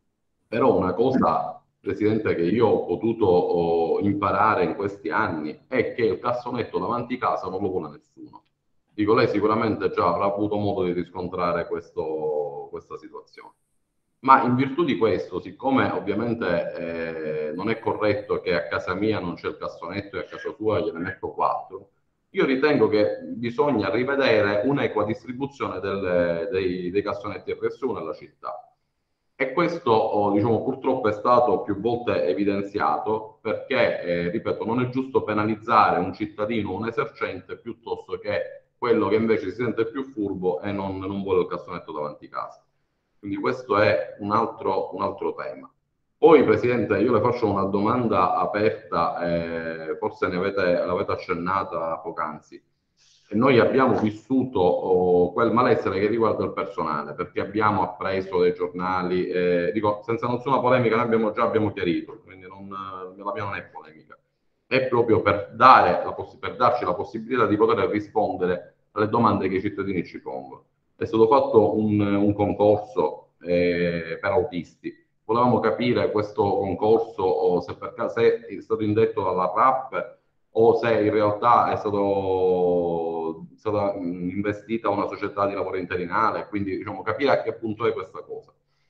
Però una cosa, Presidente, che io ho potuto oh, imparare in questi anni è che il cassonetto davanti casa non lo vuole nessuno. Dico, lei sicuramente già avrà avuto modo di riscontrare questo, questa situazione. Ma in virtù di questo, siccome ovviamente eh, non è corretto che a casa mia non c'è il cassonetto e a casa sua gliene metto quattro, io ritengo che bisogna rivedere un'equa distribuzione delle, dei, dei cassonetti R S U nella città. E questo, oh, diciamo, purtroppo è stato più volte evidenziato, perché, eh, ripeto, non è giusto penalizzare un cittadino o un esercente piuttosto che quello che invece si sente più furbo e non, non vuole il cassonetto davanti casa. Quindi questo è un altro, un altro tema. Poi, Presidente, io le faccio una domanda aperta, eh, forse ne avete, l'avete accennata poc'anzi. E noi abbiamo vissuto oh, quel malessere che riguarda il personale, perché abbiamo appreso dai giornali, eh, dico, senza nessuna polemica, noi abbiamo già abbiamo chiarito, quindi non, la mia non è polemica, è proprio per, dare la per darci la possibilità di poter rispondere alle domande che i cittadini ci pongono. È stato fatto un, un concorso eh, per autisti. Volevamo capire questo concorso o se per caso è stato indetto dalla P R A P o se in realtà è stato, stata investita una società di lavoro interinale, quindi diciamo, capire a che punto è questa cosa.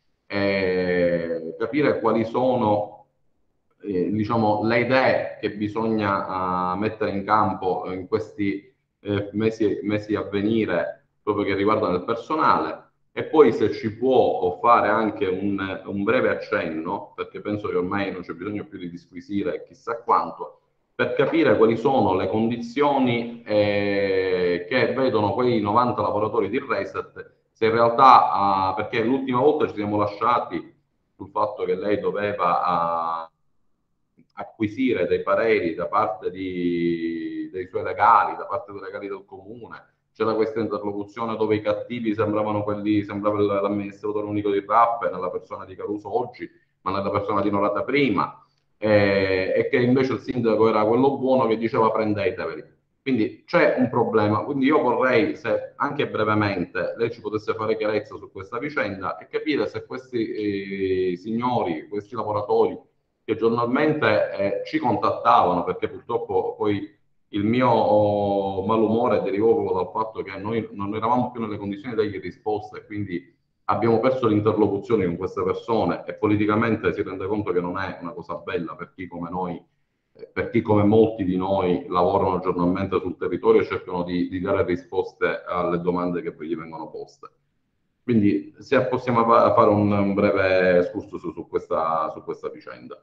E capire quali sono eh, diciamo, le idee che bisogna uh, mettere in campo in questi eh, mesi, mesi a venire, proprio che riguardano il personale, e poi se ci può fare anche un, un breve accenno, perché penso che ormai non c'è bisogno più di disquisire chissà quanto, per capire quali sono le condizioni eh, che vedono quei novanta lavoratori di Reset, se in realtà, uh, perché l'ultima volta ci siamo lasciati sul fatto che lei doveva uh, acquisire dei pareri da parte di, dei suoi legali, da parte dei legali del comune. C'era questa interlocuzione dove i cattivi sembravano quelli, sembrava l'amministratore unico di R A P nella persona di Caruso oggi, ma nella persona di Norata prima, eh, e che invece il sindaco era quello buono che diceva prendeteveli. Quindi c'è un problema. Quindi io vorrei, se anche brevemente, lei ci potesse fare chiarezza su questa vicenda e capire se questi eh, signori, questi lavoratori che giornalmente eh, ci contattavano, perché purtroppo poi il mio oh, malumore derivò proprio dal fatto che noi non eravamo più nelle condizioni di dargli risposte, e quindi abbiamo perso l'interlocuzione con queste persone, e politicamente si rende conto che non è una cosa bella per chi come noi, eh, per chi come molti di noi lavorano giornalmente sul territorio e cercano di, di dare risposte alle domande che poi gli vengono poste. Quindi se possiamo fare un, un breve excursus su, su, questa, su questa vicenda.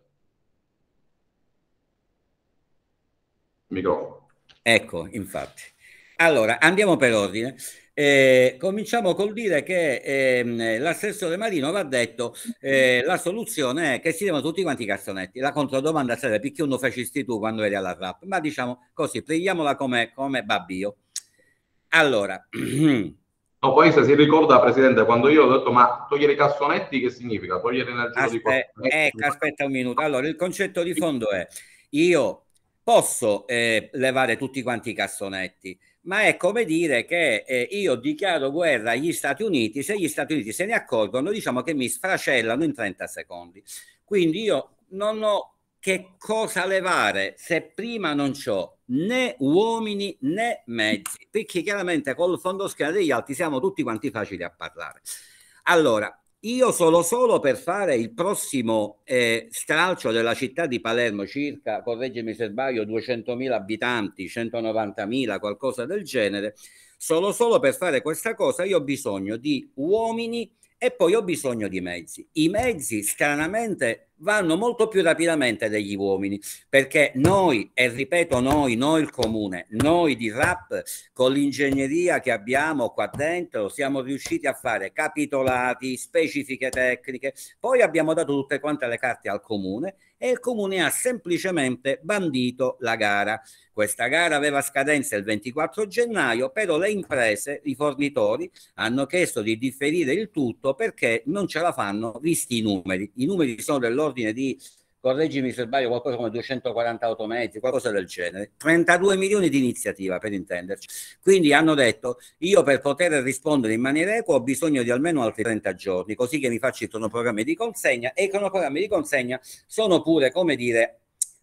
Microfono. Ecco, infatti. Allora, andiamo per ordine. Eh, cominciamo col dire che ehm, l'assessore Marino va detto eh, la soluzione è che si devono tutti quanti i cassonetti. La controdomanda sarebbe perché non facesti tu quando eri alla R A P, ma diciamo così, prendiamola come, come babbio. Allora... No, poi se si ricorda, Presidente, quando io ho detto ma togliere i cassonetti che significa? Togliere nel giro Aspe- di quattro mesi? Ecco, aspetta un minuto. Allora, il concetto di fondo è io posso eh, levare tutti quanti i cassonetti, ma è come dire che eh, io dichiaro guerra agli Stati Uniti, se gli Stati Uniti se ne accorgono, diciamo che mi sfracellano in trenta secondi. Quindi io non ho che cosa levare se prima non c'ho né uomini né mezzi, perché chiaramente col fondo schiena degli altri siamo tutti quanti facili a parlare. Allora, io sono solo per fare il prossimo eh, stralcio della città di Palermo, circa, correggimi se sbaglio, duecentomila abitanti, centonovantamila, qualcosa del genere. Solo solo per fare questa cosa io ho bisogno di uomini e poi ho bisogno di mezzi. I mezzi, stranamente, vanno molto più rapidamente degli uomini, perché noi, e ripeto noi, noi il comune, noi di R A P, con l'ingegneria che abbiamo qua dentro, siamo riusciti a fare capitolati, specifiche tecniche, poi abbiamo dato tutte quante le carte al comune e il comune ha semplicemente bandito la gara. Questa gara aveva scadenza il ventiquattro gennaio, però le imprese, i fornitori, hanno chiesto di differire il tutto perché non ce la fanno visti i numeri. I numeri sono dell'ordine di, correggimi se sbaglio, qualcosa come duecentoquaranta automezzi, qualcosa del genere. trentadue milioni di iniziativa, per intenderci. Quindi hanno detto, io per poter rispondere in maniera equa ho bisogno di almeno altri trenta giorni, così che mi faccio i cronoprogrammi di consegna, e i cronoprogrammi di consegna sono pure, come dire,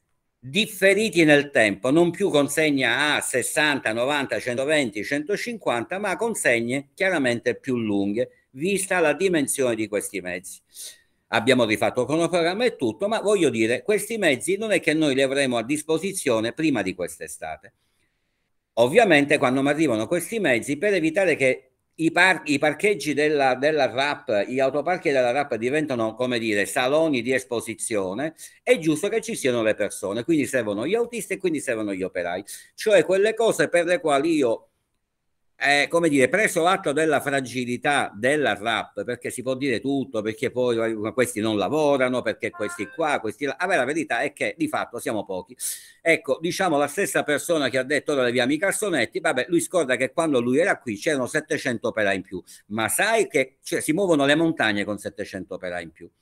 differiti nel tempo, non più consegna a sessanta, novanta, centoventi, centocinquanta, ma consegne chiaramente più lunghe, vista la dimensione di questi mezzi. Abbiamo rifatto il cronoprogramma e tutto, ma voglio dire, questi mezzi non è che noi li avremo a disposizione prima di quest'estate. Ovviamente quando mi arrivano questi mezzi, per evitare che I, par i parcheggi della, della R A P, gli autoparchi della R A P diventano, come dire, saloni di esposizione, è giusto che ci siano le persone, quindi servono gli autisti e quindi servono gli operai, cioè quelle cose per le quali io, eh, come dire, preso l'atto della fragilità della R A P, perché si può dire tutto, perché poi questi non lavorano, perché questi qua, questi là, la verità è che di fatto siamo pochi. Ecco, diciamo la stessa persona che ha detto ora leviamo i cassonetti, vabbè, lui scorda che quando lui era qui c'erano settecento operai in più, ma sai che cioè, si muovono le montagne con settecento operai in più.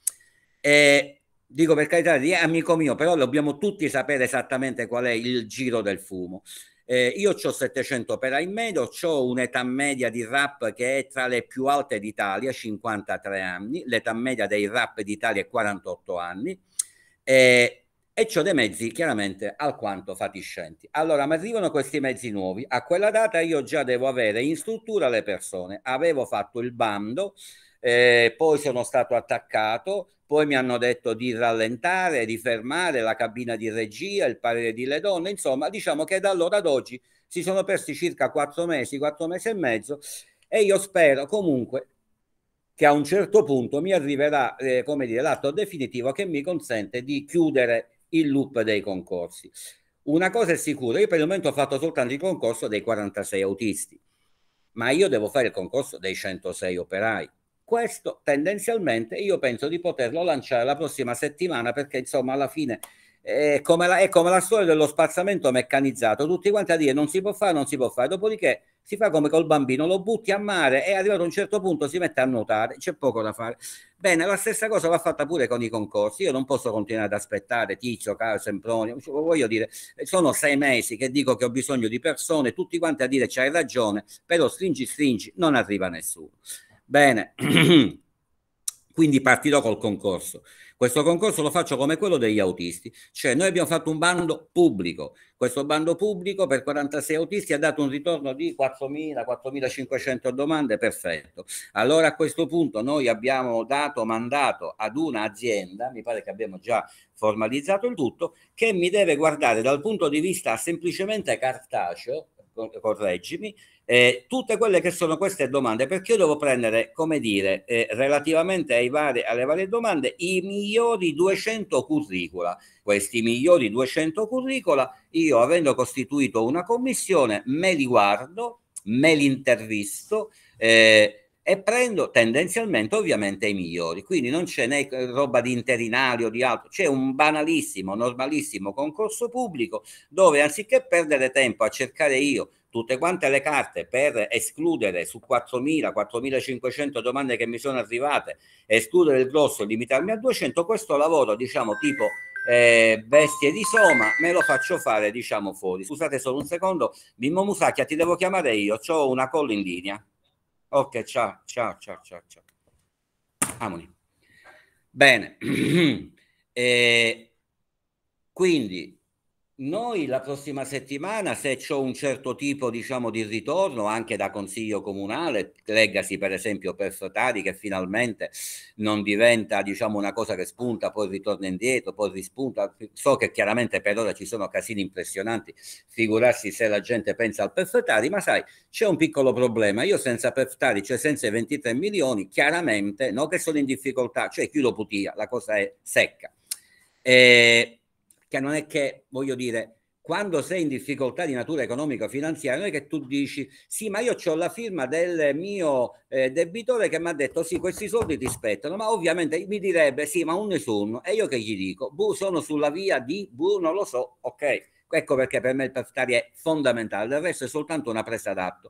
E dico per carità di amico mio, però dobbiamo tutti sapere esattamente qual è il giro del fumo. Eh, io ho settecento operai in media, ho un'età media di R A P che è tra le più alte d'Italia, cinquantatré anni, l'età media dei R A P d'Italia è quarantotto anni, eh, e c'ho dei mezzi chiaramente alquanto fatiscenti. Allora mi arrivano questi mezzi nuovi, a quella data io già devo avere in struttura le persone, avevo fatto il bando, eh, poi sono stato attaccato, poi mi hanno detto di rallentare, di fermare la cabina di regia, il parere di Le Donne, insomma diciamo che da allora ad oggi si sono persi circa quattro mesi, quattro mesi e mezzo, e io spero comunque che a un certo punto mi arriverà eh, come dire, l'atto definitivo che mi consente di chiudere il loop dei concorsi. Una cosa è sicura, io per il momento ho fatto soltanto il concorso dei quarantasei autisti, ma io devo fare il concorso dei centosei operai. Questo tendenzialmente io penso di poterlo lanciare la prossima settimana, perché insomma alla fine è come la, è come la storia dello spazzamento meccanizzato, tutti quanti a dire non si può fare, non si può fare, dopodiché si fa come col bambino, lo butti a mare e arrivato a un certo punto si mette a nuotare, c'è poco da fare. Bene, la stessa cosa va fatta pure con i concorsi, io non posso continuare ad aspettare Tizio, Caio, Semproni, voglio dire, sono sei mesi che dico che ho bisogno di persone, tutti quanti a dire c'hai ragione, però stringi stringi, non arriva nessuno. Bene, Quindi partirò col concorso. Questo concorso lo faccio come quello degli autisti, cioè noi abbiamo fatto un bando pubblico. Questo bando pubblico per quarantasei autisti ha dato un ritorno di quattromila quattromilacinquecento domande, perfetto. Allora a questo punto noi abbiamo dato mandato ad un'azienda, mi pare che abbiamo già formalizzato il tutto, che mi deve guardare dal punto di vista semplicemente cartaceo, correggimi, eh, tutte quelle che sono queste domande, perché io devo prendere, come dire, eh, relativamente ai vari, alle varie domande, i migliori duecento curricula. Questi migliori duecento curricula, io avendo costituito una commissione, me li guardo, me li intervisto, eh, e prendo tendenzialmente ovviamente i migliori, quindi non c'è né roba di interinali o di altro, c'è un banalissimo, normalissimo concorso pubblico dove anziché perdere tempo a cercare io tutte quante le carte per escludere su quattromila quattromilacinquecento domande che mi sono arrivate, escludere il grosso e limitarmi a duecento, questo lavoro diciamo tipo eh, bestie di Soma me lo faccio fare diciamo fuori. Scusate solo un secondo, Mimmo Musacchia ti devo chiamare io, ho una call in linea. Ok, ciao, ciao, ciao, ciao, ciao. Amoni. Bene, e quindi noi la prossima settimana, se c'ho un certo tipo, diciamo, di ritorno anche da consiglio comunale, leggasi per esempio per Sotari, che finalmente non diventa, diciamo, una cosa che spunta, poi ritorna indietro, poi rispunta. So che chiaramente per ora ci sono casini impressionanti, figurarsi se la gente pensa al Perfetari, ma sai, c'è un piccolo problema. Io senza Perfetari, cioè senza i ventitré milioni, chiaramente, no che sono in difficoltà, cioè chiudo putia, la cosa è secca. E che non è che, voglio dire, quando sei in difficoltà di natura economico-finanziaria, non è che tu dici, sì, ma io ho la firma del mio eh, debitore che mi ha detto, sì, questi soldi ti spettano, ma ovviamente mi direbbe, sì, ma un nessuno, e io che gli dico, buh, sono sulla via di, buh, non lo so, ok, ecco perché per me il Perfetari è fondamentale, del resto è soltanto una presa d'atto.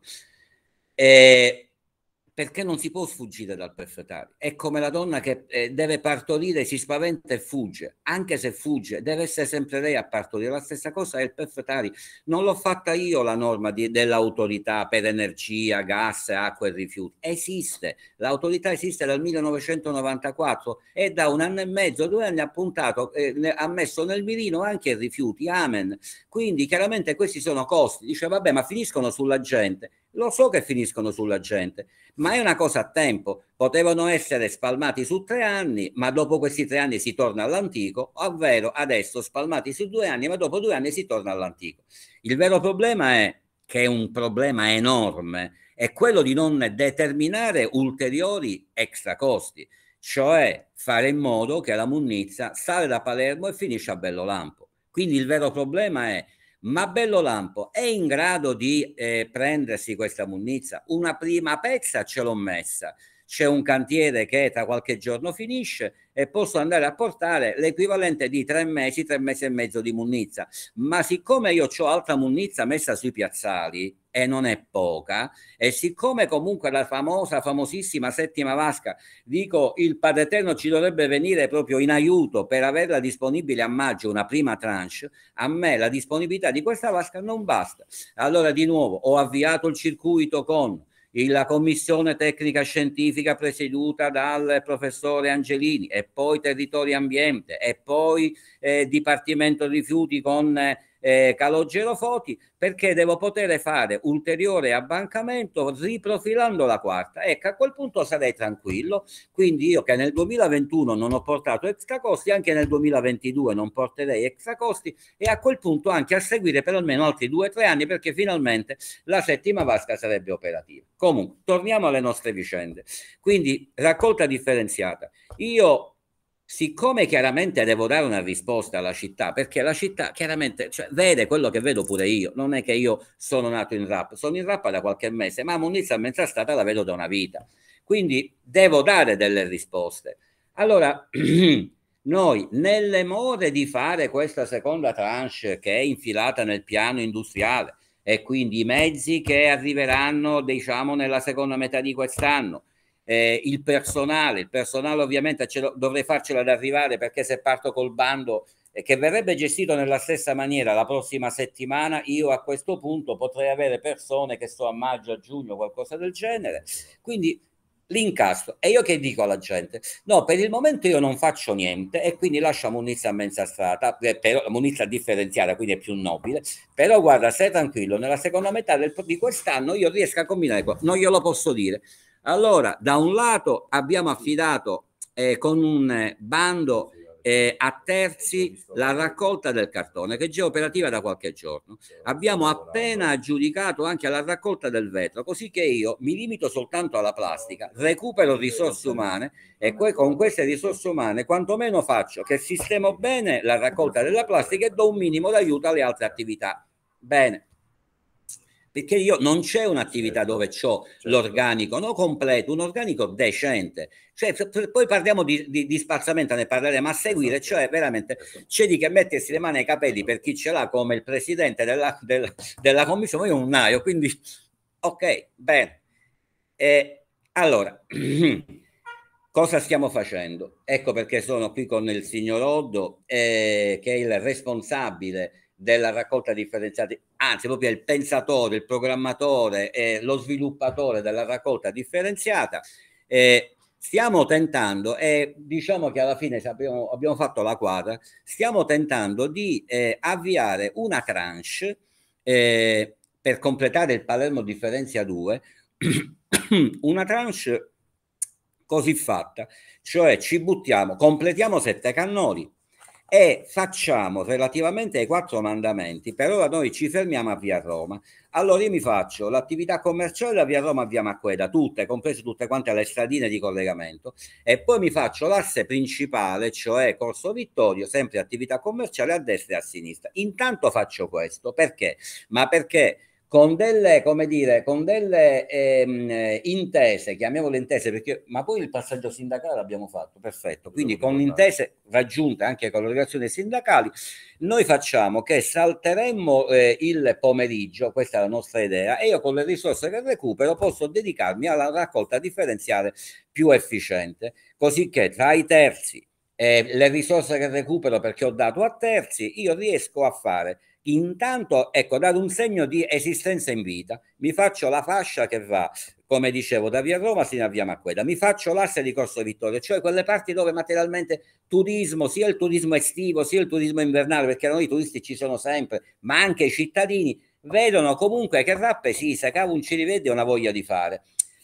E perché non si può sfuggire dal Perfetari. È come la donna che eh, deve partorire, si spaventa e fugge. Anche se fugge, deve essere sempre lei a partorire. La stessa cosa è il Perfetari. Non l'ho fatta io la norma dell'autorità per energia, gas, acqua e rifiuti. Esiste. L'autorità esiste dal millenovecentonovantaquattro e da un anno e mezzo, due anni ha puntato, eh, ha messo nel mirino anche i rifiuti. Amen. Quindi chiaramente questi sono costi. Dice, vabbè, ma finiscono sulla gente. Lo so che finiscono sulla gente, ma è una cosa a tempo. Potevano essere spalmati su tre anni, ma dopo questi tre anni si torna all'antico, ovvero adesso spalmati su due anni, ma dopo due anni si torna all'antico. Il vero problema è che è un problema enorme, è quello di non determinare ulteriori extra costi, cioè fare in modo che la munnizia sale da Palermo e finisce a Bellolampo. Quindi il vero problema è: ma Bellolampo è in grado di eh, prendersi questa munnizia? Una prima pezza ce l'ho messa, c'è un cantiere che tra qualche giorno finisce e posso andare a portare l'equivalente di tre mesi, tre mesi e mezzo di munnizia. Ma siccome io ho altra munnizia messa sui piazzali, e non è poca, e siccome comunque la famosa, famosissima settima vasca, dico, il Padre Eterno ci dovrebbe venire proprio in aiuto per averla disponibile a maggio, una prima tranche, a me la disponibilità di questa vasca non basta. Allora di nuovo ho avviato il circuito con la commissione tecnica scientifica presieduta dal professore Angelini, e poi territorio e ambiente, e poi eh, dipartimento rifiuti con eh, Calogero Foti, perché devo poter fare ulteriore abbancamento riprofilando la quarta. Ecco, a quel punto sarei tranquillo. Quindi io, che nel duemilaventuno non ho portato extra costi, anche nel duemilaventidue non porterei extra costi, e a quel punto anche a seguire per almeno altri due o tre anni, perché finalmente la settima vasca sarebbe operativa. Comunque, torniamo alle nostre vicende. Quindi, raccolta differenziata. Io, siccome chiaramente devo dare una risposta alla città, perché la città chiaramente, cioè, vede quello che vedo pure io, non è che io sono nato in Rappa, sono in Rappa da qualche mese, ma Munnizia a mezza strada la vedo da una vita, quindi devo dare delle risposte. Allora, noi, nelle more di fare questa seconda tranche che è infilata nel piano industriale, e quindi i mezzi che arriveranno, diciamo, nella seconda metà di quest'anno, Eh, il personale, il personale ovviamente ce lo, dovrei farcela ad arrivare, perché se parto col bando eh, che verrebbe gestito nella stessa maniera la prossima settimana, io a questo punto potrei avere persone che sto a maggio, a giugno, qualcosa del genere. Quindi l'incastro. E io che dico alla gente? No, per il momento io non faccio niente e quindi lascio munizia a mezza strada, però la munizia differenziata, quindi è più nobile, però guarda, stai tranquillo, nella seconda metà del, di quest'anno io riesco a combinare, non glielo posso dire. Allora, da un lato abbiamo affidato eh, con un bando eh, a terzi la raccolta del cartone, che è già operativa da qualche giorno. Abbiamo appena aggiudicato anche la raccolta del vetro, così che io mi limito soltanto alla plastica, recupero risorse umane e poi con queste risorse umane quantomeno faccio che sistemo bene la raccolta della plastica e do un minimo d'aiuto alle altre attività. Bene. Perché io non c'è un'attività dove ho l'organico, non completo, un organico decente. Cioè, poi parliamo di, di, di spazzamento, ne parleremo, ma a seguire, cioè veramente c'è di che mettersi le mani ai capelli per chi ce l'ha come il presidente della, della, della commissione, io non naio, quindi ok, bene. E, allora, cosa stiamo facendo? Ecco perché sono qui con il signor Oddo, eh, che è il responsabile della raccolta differenziata, anzi proprio il pensatore, il programmatore e lo sviluppatore della raccolta differenziata. Eh, stiamo tentando, e diciamo che alla fine abbiamo, abbiamo fatto la quadra, stiamo tentando di eh, avviare una tranche eh, per completare il Palermo Differenzia due, una tranche così fatta, cioè ci buttiamo, completiamo sette cannoli e facciamo relativamente ai quattro mandamenti. Per ora noi ci fermiamo a Via Roma. Allora io mi faccio l'attività commerciale a Via Roma, a Via Macqueda, tutte, comprese tutte quante le stradine di collegamento, e poi mi faccio l'asse principale, cioè Corso Vittorio, sempre attività commerciale a destra e a sinistra. Intanto faccio questo, perché? Ma perché con delle, come dire, con delle ehm, intese, chiamiamole intese, perché, ma poi il passaggio sindacale l'abbiamo fatto, perfetto, quindi con intese raggiunte anche con le organizzazioni sindacali, noi facciamo che salteremmo eh, il pomeriggio, questa è la nostra idea, e io con le risorse che recupero posso dedicarmi alla raccolta differenziale più efficiente, così che tra i terzi e le risorse che recupero perché ho dato a terzi, io riesco a fare intanto, ecco, dare un segno di esistenza in vita. Mi faccio la fascia che va, come dicevo, da Via Roma fino a Via Macqueda, mi faccio l'asse di Corso Vittorio, cioè quelle parti dove materialmente turismo, sia il turismo estivo sia il turismo invernale, perché noi i turisti ci sono sempre, ma anche i cittadini vedono comunque che Rappe sì, se cava un ci rivede una voglia di fare.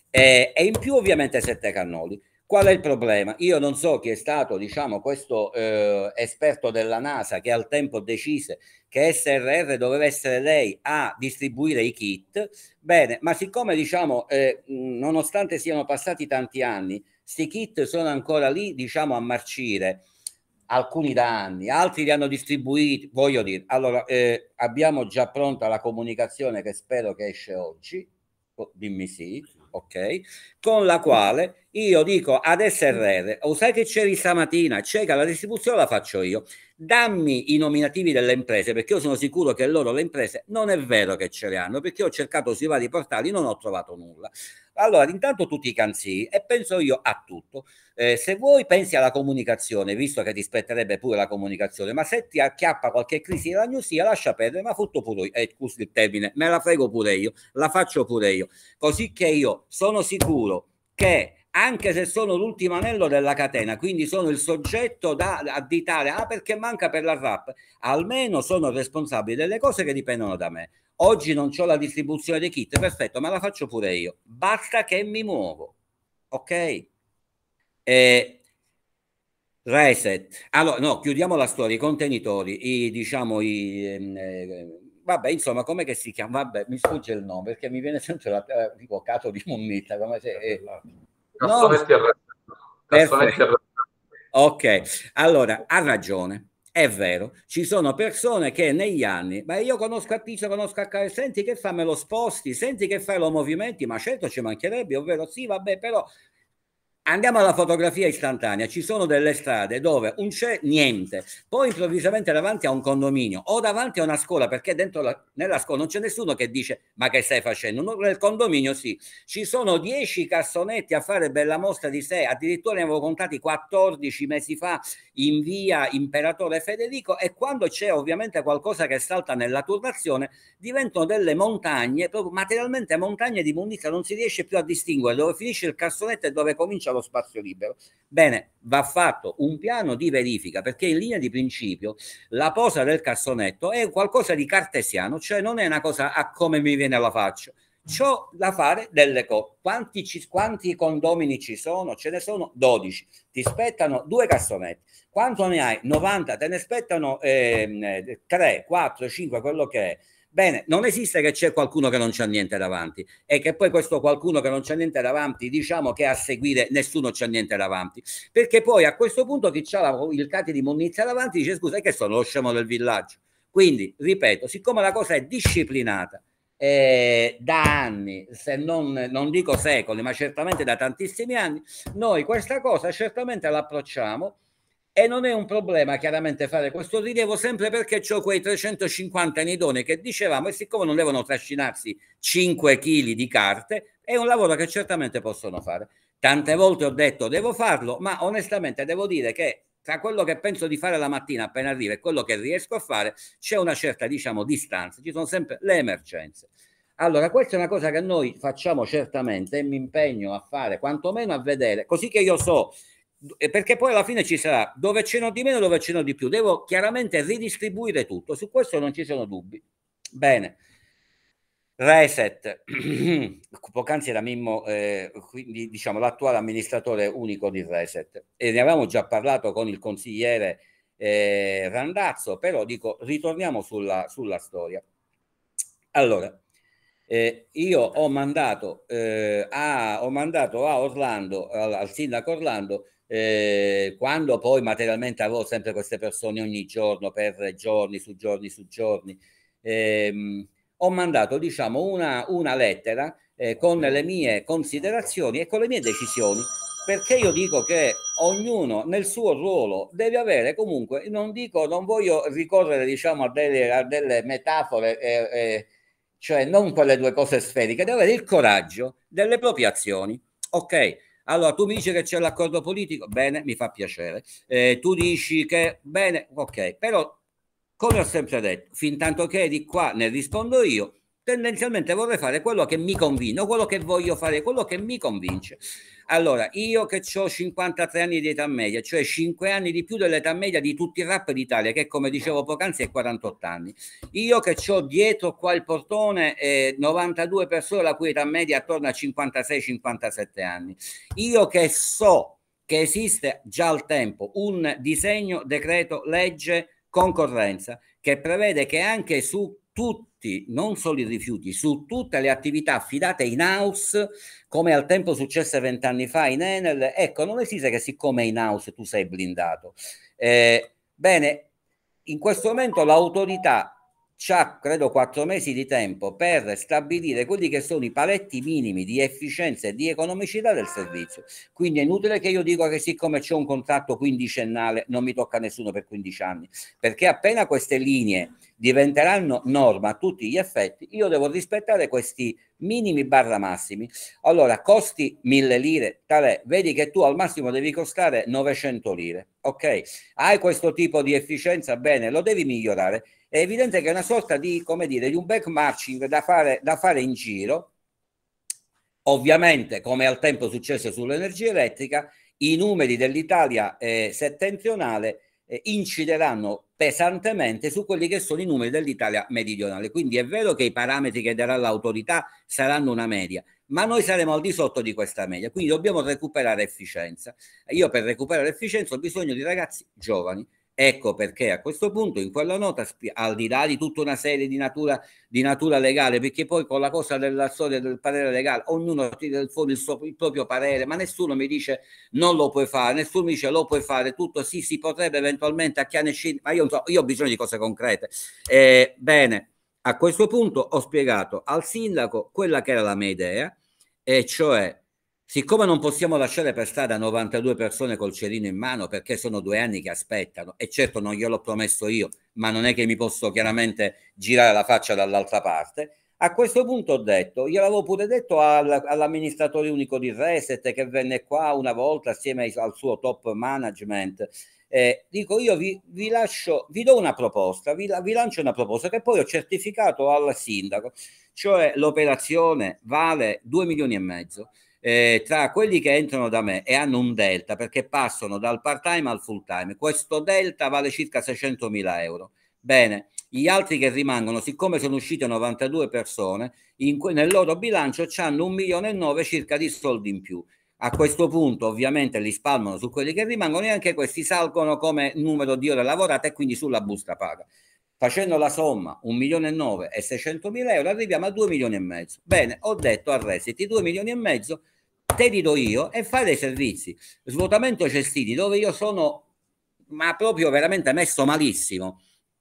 E, e in più ovviamente sette cannoli. Qual è il problema? Io non so chi è stato, diciamo, questo eh, esperto della NASA che al tempo decise che S R R doveva essere lei a distribuire i kit. Bene, ma siccome, diciamo, eh, nonostante siano passati tanti anni, sti kit sono ancora lì, diciamo, a marcire, alcuni da anni, altri li hanno distribuiti, voglio dire, allora eh, abbiamo già pronta la comunicazione che spero che esce oggi, oh, dimmi sì, ok, con la quale io dico ad S R R, o sai che c'eri stamattina, c'è che la distribuzione la faccio io, dammi i nominativi delle imprese, perché io sono sicuro che loro le imprese non è vero che ce le hanno, perché ho cercato sui vari portali, non ho trovato nulla. Allora, intanto tutti i canzii, e penso io a tutto. Eh, se vuoi pensi alla comunicazione, visto che ti spetterebbe pure la comunicazione, ma se ti acchiappa qualche crisi della newsia, lascia perdere, ma futto pure io, eh, scusi il termine, me la frego pure io, la faccio pure io, così che io sono sicuro che anche se sono l'ultimo anello della catena, quindi sono il soggetto da additare, ah perché manca per la R A P, almeno sono responsabile delle cose che dipendono da me. Oggi non c'ho la distribuzione dei kit, perfetto, ma la faccio pure io, basta che mi muovo, ok? Eh, reset, allora no, chiudiamo la storia, i contenitori, i, diciamo i... Eh, vabbè, insomma, com'è che si chiama? Vabbè, mi sfugge il nome, perché mi viene sempre la, eh, tipo cato di Munnita, come se... Eh, Cassonetti no, arrestati. Cassonetti arrestati. Ok, allora, ha ragione. È vero, ci sono persone che negli anni, ma io conosco a Tizio, conosco a Caio, senti che fa, me lo sposti, senti che fai lo movimenti, ma certo ci mancherebbe, ovvero sì, vabbè, però Andiamo alla fotografia istantanea, ci sono delle strade dove non c'è niente, poi improvvisamente davanti a un condominio o davanti a una scuola, perché dentro la, nella scuola non c'è nessuno che dice ma che stai facendo? No, nel condominio sì, ci sono dieci cassonetti a fare bella mostra di sé, addirittura ne avevo contati quattordici mesi fa in via Imperatore Federico, e quando c'è ovviamente qualcosa che salta nella turnazione diventano delle montagne, proprio materialmente montagne di immondizia, non si riesce più a distinguere dove finisce il cassonetto e dove comincia lo spazio libero. Bene, va fatto un piano di verifica, perché in linea di principio la posa del cassonetto è qualcosa di cartesiano, cioè non è una cosa a come mi viene alla faccia. C'ho da fare delle cose. Quanti, ci, quanti condomini ci sono? Ce ne sono dodici. Ti spettano due cassonetti. Quanto ne hai? novanta. Te ne spettano eh, tre, quattro, cinque, quello che è. Bene, non esiste che c'è qualcuno che non c'ha niente davanti e che poi questo qualcuno che non c'ha niente davanti, diciamo che a seguire nessuno c'ha niente davanti, perché poi a questo punto chi c'ha il cati di immondizia davanti dice scusa, che sono lo scemo del villaggio? Quindi, ripeto, siccome la cosa è disciplinata eh, da anni, se non, non dico secoli, ma certamente da tantissimi anni, noi questa cosa certamente l'approcciamo. E non è un problema chiaramente fare questo rilievo, sempre perché c'ho quei trecentocinquanta nidoni che dicevamo, e siccome non devono trascinarsi cinque chili di carte, è un lavoro che certamente possono fare. Tante volte ho detto devo farlo, ma onestamente devo dire che tra quello che penso di fare la mattina appena arrivo e quello che riesco a fare c'è una certa, diciamo, distanza, ci sono sempre le emergenze. Allora, questa è una cosa che noi facciamo certamente e mi impegno a fare, quantomeno a vedere, così che io so, perché poi alla fine ci sarà dove ce n'ho di meno, dove ce n'ho di più. Devo chiaramente ridistribuire tutto, su questo non ci sono dubbi. Bene, Reset, poc'anzi era Mimmo, eh, quindi diciamo l'attuale amministratore unico di Reset, e ne avevamo già parlato con il consigliere eh, Randazzo, però dico ritorniamo sulla, sulla storia. Allora, Eh, io ho mandato, eh, a, ho mandato a Orlando, al, al sindaco Orlando, eh, quando poi materialmente avevo sempre queste persone ogni giorno, per giorni su giorni su giorni, ehm, ho mandato diciamo una, una lettera eh, con le mie considerazioni e con le mie decisioni, perché io dico che ognuno nel suo ruolo deve avere comunque, non dico, non voglio ricorrere diciamo a delle, a delle metafore eh, eh, cioè non quelle due cose sferiche, deve avere il coraggio delle proprie azioni. Ok, allora tu mi dici che c'è l'accordo politico, bene, mi fa piacere. Eh, tu dici che, bene, ok, però come ho sempre detto, fin tanto che di qua ne rispondo io, tendenzialmente vorrei fare quello che mi convince, o quello che voglio fare, quello che mi convince. Allora, io che ho cinquantatré anni di età media, cioè cinque anni di più dell'età media di tutti i rap d'Italia, che come dicevo poc'anzi è quarantotto anni. Io che ho dietro qua il portone eh, novantadue persone la cui età media attorno a cinquantasei cinquantasette anni. Io che so che esiste già al tempo un disegno decreto legge concorrenza che prevede che anche su tutti, non solo i rifiuti, su tutte le attività affidate in house, come al tempo successe vent'anni fa in Enel, ecco, non esiste che siccome in house tu sei blindato. Eh, bene, in questo momento l'autorità c'ha, credo, quattro mesi di tempo per stabilire quelli che sono i paletti minimi di efficienza e di economicità del servizio. Quindi è inutile che io dica che siccome c'è un contratto quindicennale non mi tocca nessuno per quindici anni, perché appena queste linee diventeranno norma a tutti gli effetti, io devo rispettare questi minimi barra massimi. Allora, costi mille lire, tale, vedi che tu al massimo devi costare novecento lire, ok? Hai questo tipo di efficienza, bene, lo devi migliorare. È evidente che è una sorta di, come dire, di un back marching da fare, da fare in giro. Ovviamente, come al tempo successo sull'energia elettrica, i numeri dell'Italia eh, settentrionale eh, incideranno pesantemente su quelli che sono i numeri dell'Italia meridionale. Quindi è vero che i parametri che darà l'autorità saranno una media, ma noi saremo al di sotto di questa media, quindi dobbiamo recuperare efficienza. E io per recuperare efficienza ho bisogno di ragazzi giovani. Ecco perché a questo punto in quella nota, al di là di tutta una serie di natura, di natura legale, perché poi con la cosa della storia del parere legale ognuno tira fuori il, suo, il proprio parere, ma nessuno mi dice non lo puoi fare, nessuno mi dice lo puoi fare, tutto sì, si potrebbe eventualmente a chiane scindi, ma io, so, io ho bisogno di cose concrete. Eh, bene, a questo punto ho spiegato al sindaco quella che era la mia idea, e cioè Siccome non possiamo lasciare per strada novantadue persone col cerino in mano, perché sono due anni che aspettano, e certo non gliel'ho promesso io, ma non è che mi posso chiaramente girare la faccia dall'altra parte, a questo punto ho detto, gliel'avevo pure detto al, all'amministratore unico di Reset che venne qua una volta assieme ai, al suo top management, eh, dico io vi, vi lascio, vi do una proposta, vi, vi lancio una proposta che poi ho certificato al sindaco, cioè l'operazione vale due milioni e mezzo. Eh, tra quelli che entrano da me e hanno un delta perché passano dal part time al full time, questo delta vale circa seicentomila euro. Bene, gli altri che rimangono, siccome sono uscite novantadue persone, in, nel loro bilancio hanno un milione e nove circa di soldi in più. A questo punto ovviamente li spalmano su quelli che rimangono e anche questi salgono come numero di ore lavorate e quindi sulla busta paga. Facendo la somma un milione e nove e seicentomila euro arriviamo a due milioni e mezzo. Bene, ho detto al Resit i due milioni e mezzo te li do io e fai dei servizi. Svuotamento cestini dove io sono ma proprio veramente messo malissimo,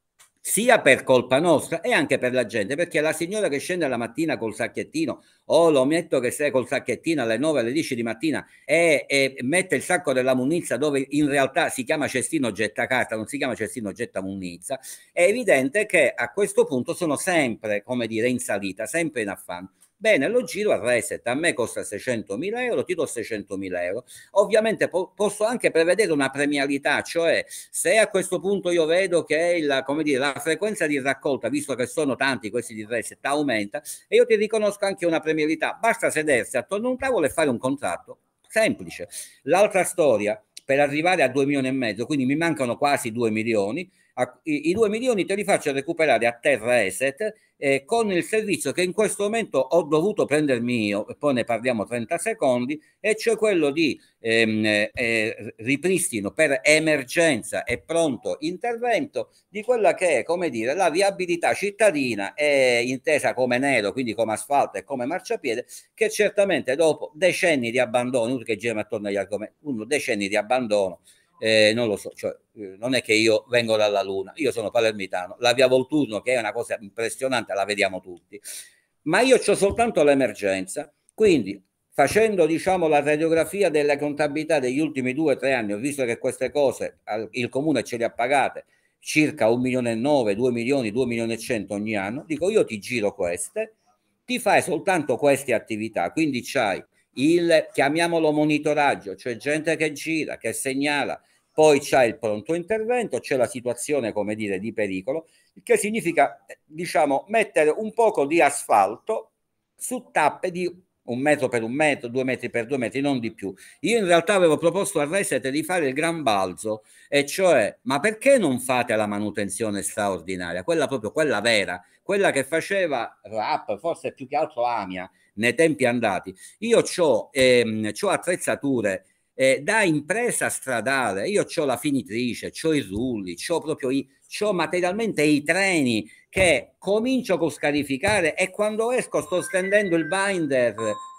sia per colpa nostra e anche per la gente, perché la signora che scende la mattina col sacchettino o lo metto che sei col sacchettino alle nove alle dieci di mattina e, e mette il sacco della munnizia dove in realtà si chiama cestino getta carta, non si chiama cestino getta munnizia, è evidente che a questo punto sono sempre, come dire, in salita, sempre in affanno. Bene, lo giro al Reset, a me costa seicentomila euro, ti do seicentomila euro. Ovviamente po posso anche prevedere una premialità, cioè se a questo punto io vedo che il, come dire, la frequenza di raccolta, visto che sono tanti questi di Reset, aumenta, e io ti riconosco anche una premialità. Basta sedersi attorno a un tavolo e fare un contratto. Semplice. L'altra storia, per arrivare a due milioni e mezzo, quindi mi mancano quasi due milioni, i, i due milioni te li faccio recuperare a te Reset eh, con il servizio che in questo momento ho dovuto prendermi io, e poi ne parliamo trenta secondi, e cioè quello di ehm, eh, ripristino per emergenza e pronto intervento di quella che è, come dire, la viabilità cittadina e intesa come nero, quindi come asfalto e come marciapiede, che certamente dopo decenni di abbandono, inutile che giriamo attorno agli argomenti, uno decenni di abbandono, Eh, non lo so, cioè, eh, non è che io vengo dalla Luna, io sono palermitano, la via Volturno che è una cosa impressionante la vediamo tutti, ma io ho soltanto l'emergenza, quindi facendo diciamo la radiografia della contabilità degli ultimi due o tre anni, ho visto che queste cose il comune ce le ha pagate circa un milione e nove, due milioni, due milioni e cento ogni anno, dico io ti giro queste, ti fai soltanto queste attività, quindi c'hai il, chiamiamolo monitoraggio, cioè gente che gira, che segnala, poi c'è il pronto intervento, c'è la situazione, come dire, di pericolo, il che significa, diciamo, mettere un poco di asfalto su tappe di un metro per un metro, due metri per due metri, non di più. Io in realtà avevo proposto al Reset di fare il gran balzo, e cioè, ma perché non fate la manutenzione straordinaria, quella proprio, quella vera, quella che faceva Rap, forse più che altro Amia, nei tempi andati. Io c'ho, ehm, c'ho attrezzature eh, da impresa stradale, io c'ho la finitrice, c'ho i rulli, c'ho proprio i, c'ho materialmente i treni che comincio con scarificare e quando esco sto stendendo il binder,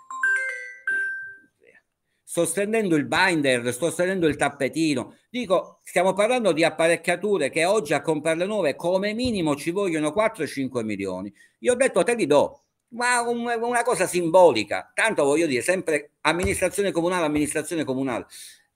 sto stendendo il binder, sto stendendo il tappetino. Dico, stiamo parlando di apparecchiature che oggi a comprarle nuove come minimo ci vogliono quattro cinque milioni. Io ho detto te li do, ma un, una cosa simbolica, tanto voglio dire sempre amministrazione comunale, amministrazione comunale.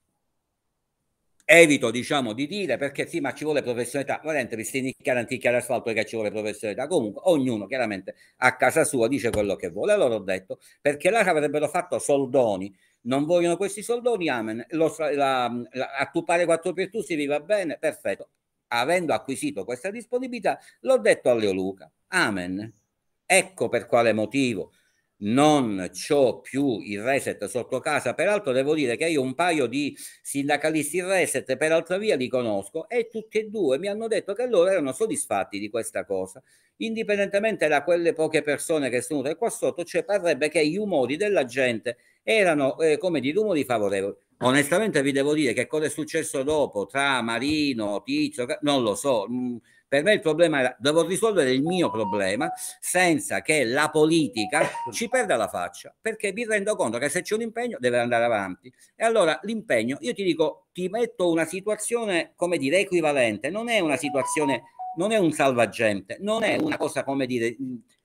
Evito diciamo di dire perché sì ma ci vuole professionalità, veramente vi stai nicchiare anticchiare asfalto che ci vuole professionalità, comunque ognuno chiaramente a casa sua dice quello che vuole. Allora ho detto perché là avrebbero fatto soldoni, non vogliono questi soldoni, amen, lo, la, la, a tuppare quattro per tu si viva bene, perfetto. Avendo acquisito questa disponibilità l'ho detto a Leo Luca, amen. Ecco per quale motivo non c'ho più il Reset sotto casa. Peraltro devo dire che io un paio di sindacalisti Reset per altra via li conosco e tutti e due mi hanno detto che loro erano soddisfatti di questa cosa, indipendentemente da quelle poche persone che sono qua sotto, cioè parrebbe che gli umori della gente erano eh, come dire umori favorevoli. Onestamente vi devo dire che cosa è successo dopo tra Marino, Tizio, non lo so. Per me il problema era, devo risolvere il mio problema senza che la politica ci perda la faccia, perché mi rendo conto che se c'è un impegno deve andare avanti. E allora l'impegno, io ti dico, ti metto una situazione, come dire, equivalente, non è una situazione, non è un salvagente, non è una cosa, come dire,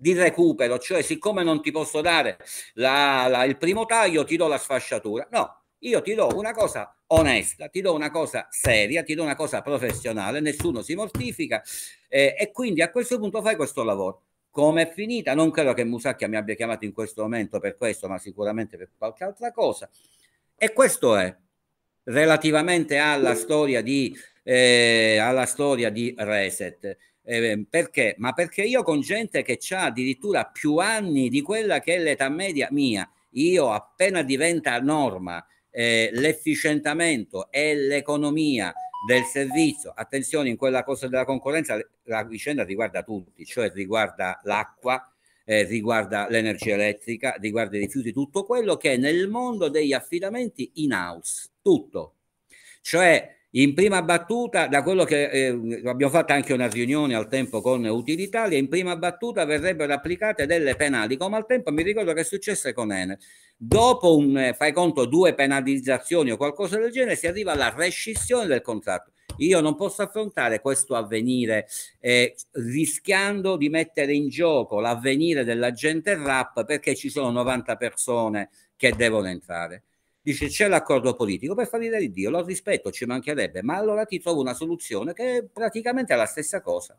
di recupero, cioè siccome non ti posso dare la, la, il primo taglio ti do la sfasciatura. No, io ti do una cosa onesta, ti do una cosa seria, ti do una cosa professionale, nessuno si mortifica eh, e quindi a questo punto fai questo lavoro. Come è finita? Non credo che Musacchia mi abbia chiamato in questo momento per questo, ma sicuramente per qualche altra cosa. E questo è relativamente alla storia di, eh, alla storia di Reset. Eh, perché? Ma perché io con gente che ha addirittura più anni di quella che è l'età media mia, io appena diventa norma eh, l'efficientamento e l'economia del servizio, attenzione, in quella cosa della concorrenza la vicenda riguarda tutti, cioè riguarda l'acqua, eh, riguarda l'energia elettrica, riguarda i rifiuti, tutto quello che è nel mondo degli affidamenti in house, tutto. Cioè in prima battuta, da quello che eh, abbiamo fatto anche una riunione al tempo con Utilitalia, in prima battuta verrebbero applicate delle penali, come al tempo mi ricordo che è successo con Enel. Dopo un, eh, fai conto, due penalizzazioni o qualcosa del genere, si arriva alla rescissione del contratto. Io non posso affrontare questo avvenire eh, rischiando di mettere in gioco l'avvenire dell'agente R A P perché ci sono novanta persone che devono entrare. Dice c'è l'accordo politico, per fargli di Dio, lo rispetto, ci mancherebbe, ma allora ti trovo una soluzione che è praticamente la stessa cosa.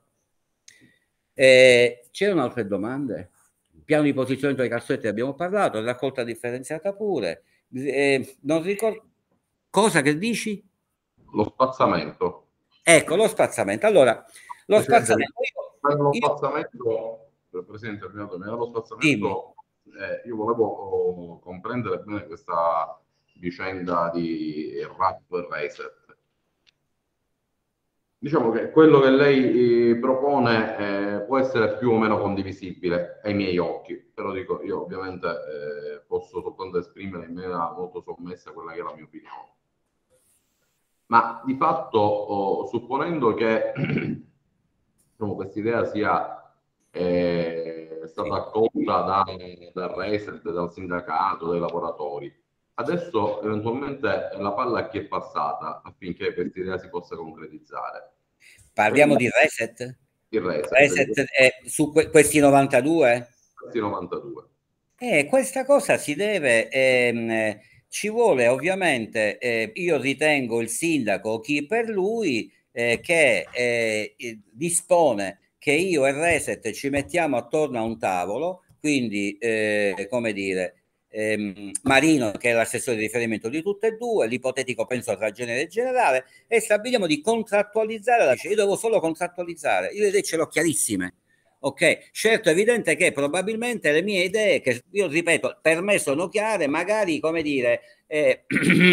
Eh, c'erano altre domande? Piano di posizionamento dei cassetti abbiamo parlato, raccolta differenziata pure. Eh, non ricordo cosa che dici? Lo spazzamento. Ecco, lo spazzamento. Allora, lo Presidente, spazzamento. per lo Io, spazzamento, Presidente, lo spazzamento eh, io volevo oh, comprendere bene questa vicenda di R A P e Reset. Diciamo che quello che lei eh, propone eh, può essere più o meno condivisibile ai miei occhi, però dico io ovviamente eh, posso soltanto esprimere in maniera molto sommessa quella che è la mia opinione. Ma di fatto, oh, supponendo che diciamo, questa idea sia eh, stata accolta da, dal Reset, dal sindacato, dai lavoratori, adesso eventualmente la palla a chi è passata affinché questa idea si possa concretizzare? Parliamo di Reset? Il Reset, Reset è su que- questi novantadue? Questi novantadue. Eh, questa cosa si deve, ehm, ci vuole ovviamente, eh, io ritengo il sindaco o chi per lui eh, che eh, dispone che io e Reset ci mettiamo attorno a un tavolo, quindi eh, come dire, ehm, Marino che è l'assessore di riferimento di tutte e due, l'ipotetico penso al ragioniere generale, e stabiliamo di contrattualizzare la io devo solo contrattualizzare, io le idee ce l'ho chiarissime. Ok, certo è evidente che probabilmente le mie idee, che io ripeto, per me sono chiare, magari come dire, eh,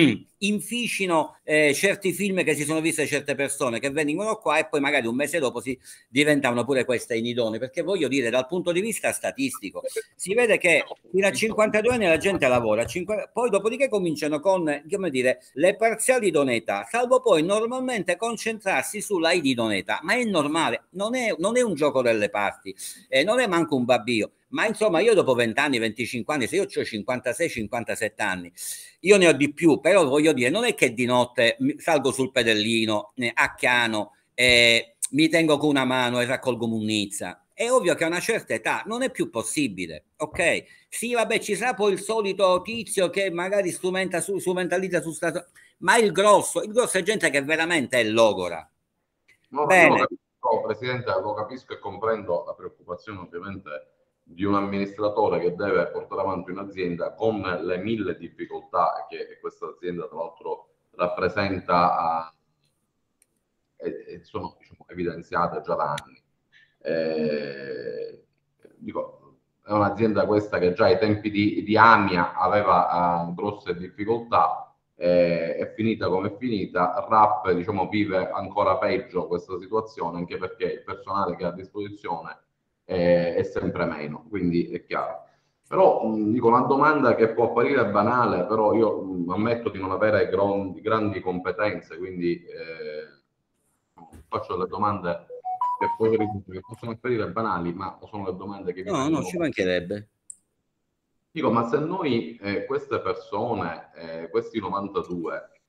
inficino eh, certi film che si sono viste certe persone che vengono qua e poi magari un mese dopo si diventano pure queste inidonee, perché voglio dire dal punto di vista statistico si vede che fino a cinquantadue anni la gente lavora, cinquanta, poi dopodiché cominciano con come dire le parziali idoneità, salvo poi normalmente concentrarsi sulla idoneità, ma è normale, non è, non è un gioco delle parti, eh, non è manco un babbio. Ma insomma io dopo venti anni, venticinque anni, se io ho cinquantasei cinquantasette anni, io ne ho di più, però voglio dire, non è che di notte salgo sul pedellino, eh, a Chiano, eh, mi tengo con una mano e raccolgo munnizza. È ovvio che a una certa età non è più possibile, ok? Sì, vabbè, ci sarà poi il solito tizio che magari strumenta su, strumentalizza su stato, ma il grosso, il grosso è gente che veramente è logora. No, Bene. Lo capisco, Presidente, lo capisco e comprendo la preoccupazione ovviamente di un amministratore che deve portare avanti un'azienda con le mille difficoltà che questa azienda tra l'altro rappresenta e, e sono diciamo, evidenziate già da anni. Eh, dico, è un'azienda questa che già ai tempi di, di Amia aveva uh, grosse difficoltà, eh, è finita come è finita. R A P diciamo, vive ancora peggio questa situazione, anche perché il personale che ha a disposizione è sempre meno, quindi è chiaro. Però mh, dico una domanda che può apparire banale, però io mh, ammetto di non avere grandi, grandi competenze, quindi eh, faccio delle domande che, poi, che possono apparire banali, ma sono le domande che... No, no, ci mancherebbe. Dico, ma se noi eh, queste persone, eh, questi novantadue,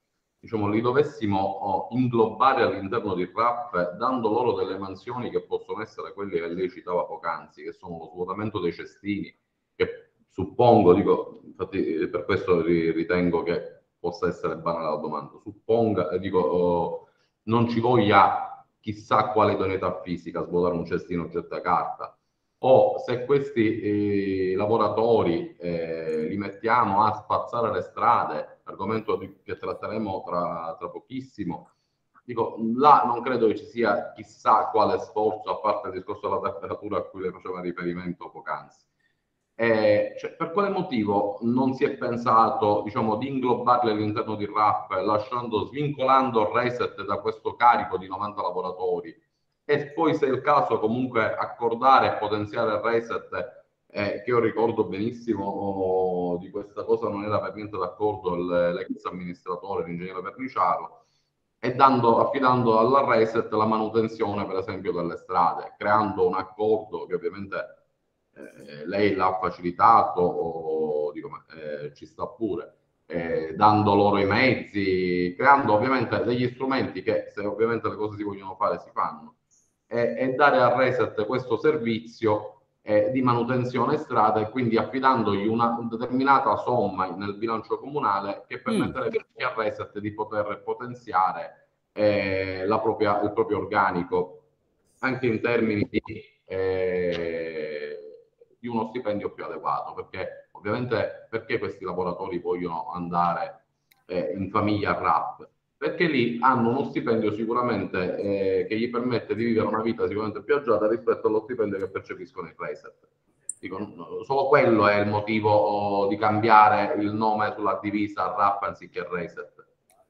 diciamo, li dovessimo oh, inglobare all'interno di R A P, dando loro delle mansioni che possono essere quelle che lei citava poc'anzi, che sono lo svuotamento dei cestini, che suppongo, dico, infatti per questo ritengo che possa essere banale la domanda, supponga, dico, oh, non ci voglia chissà quale idoneità fisica a svuotare un cestino oggetto a carta, o se questi eh, lavoratori eh, li mettiamo a spazzare le strade, argomento di, che tratteremo tra, tra pochissimo, dico, là non credo che ci sia chissà quale sforzo, a parte il discorso della temperatura a cui le faceva riferimento poc'anzi. Eh, cioè, per quale motivo non si è pensato, diciamo, di inglobarli all'interno di R A P, lasciando, svincolando il reset da questo carico di novanta lavoratori, e poi, se è il caso, comunque accordare e potenziare il reset, eh, che io ricordo benissimo oh, di questa cosa non era per niente d'accordo l'ex amministratore, l'ingegnere Verniciaro, e dando, affidando al reset la manutenzione, per esempio, delle strade, creando un accordo che ovviamente Eh, lei l'ha facilitato, o, dico, ma, eh, ci sta pure, eh, dando loro i mezzi, creando ovviamente degli strumenti che, se ovviamente le cose si vogliono fare, si fanno, e, e dare al reset questo servizio eh, di manutenzione strada, e quindi affidandogli una determinata somma nel bilancio comunale che permetterebbe mm. al reset di poter potenziare eh, la propria, il proprio organico, anche in termini di eh, di uno stipendio più adeguato, perché ovviamente perché questi lavoratori vogliono andare eh, in famiglia a R A P? Perché lì hanno uno stipendio sicuramente eh, che gli permette di vivere una vita sicuramente più agiata rispetto allo stipendio che percepiscono i reset. Dico, solo quello è il motivo oh, di cambiare il nome sulla divisa R A P anziché reset.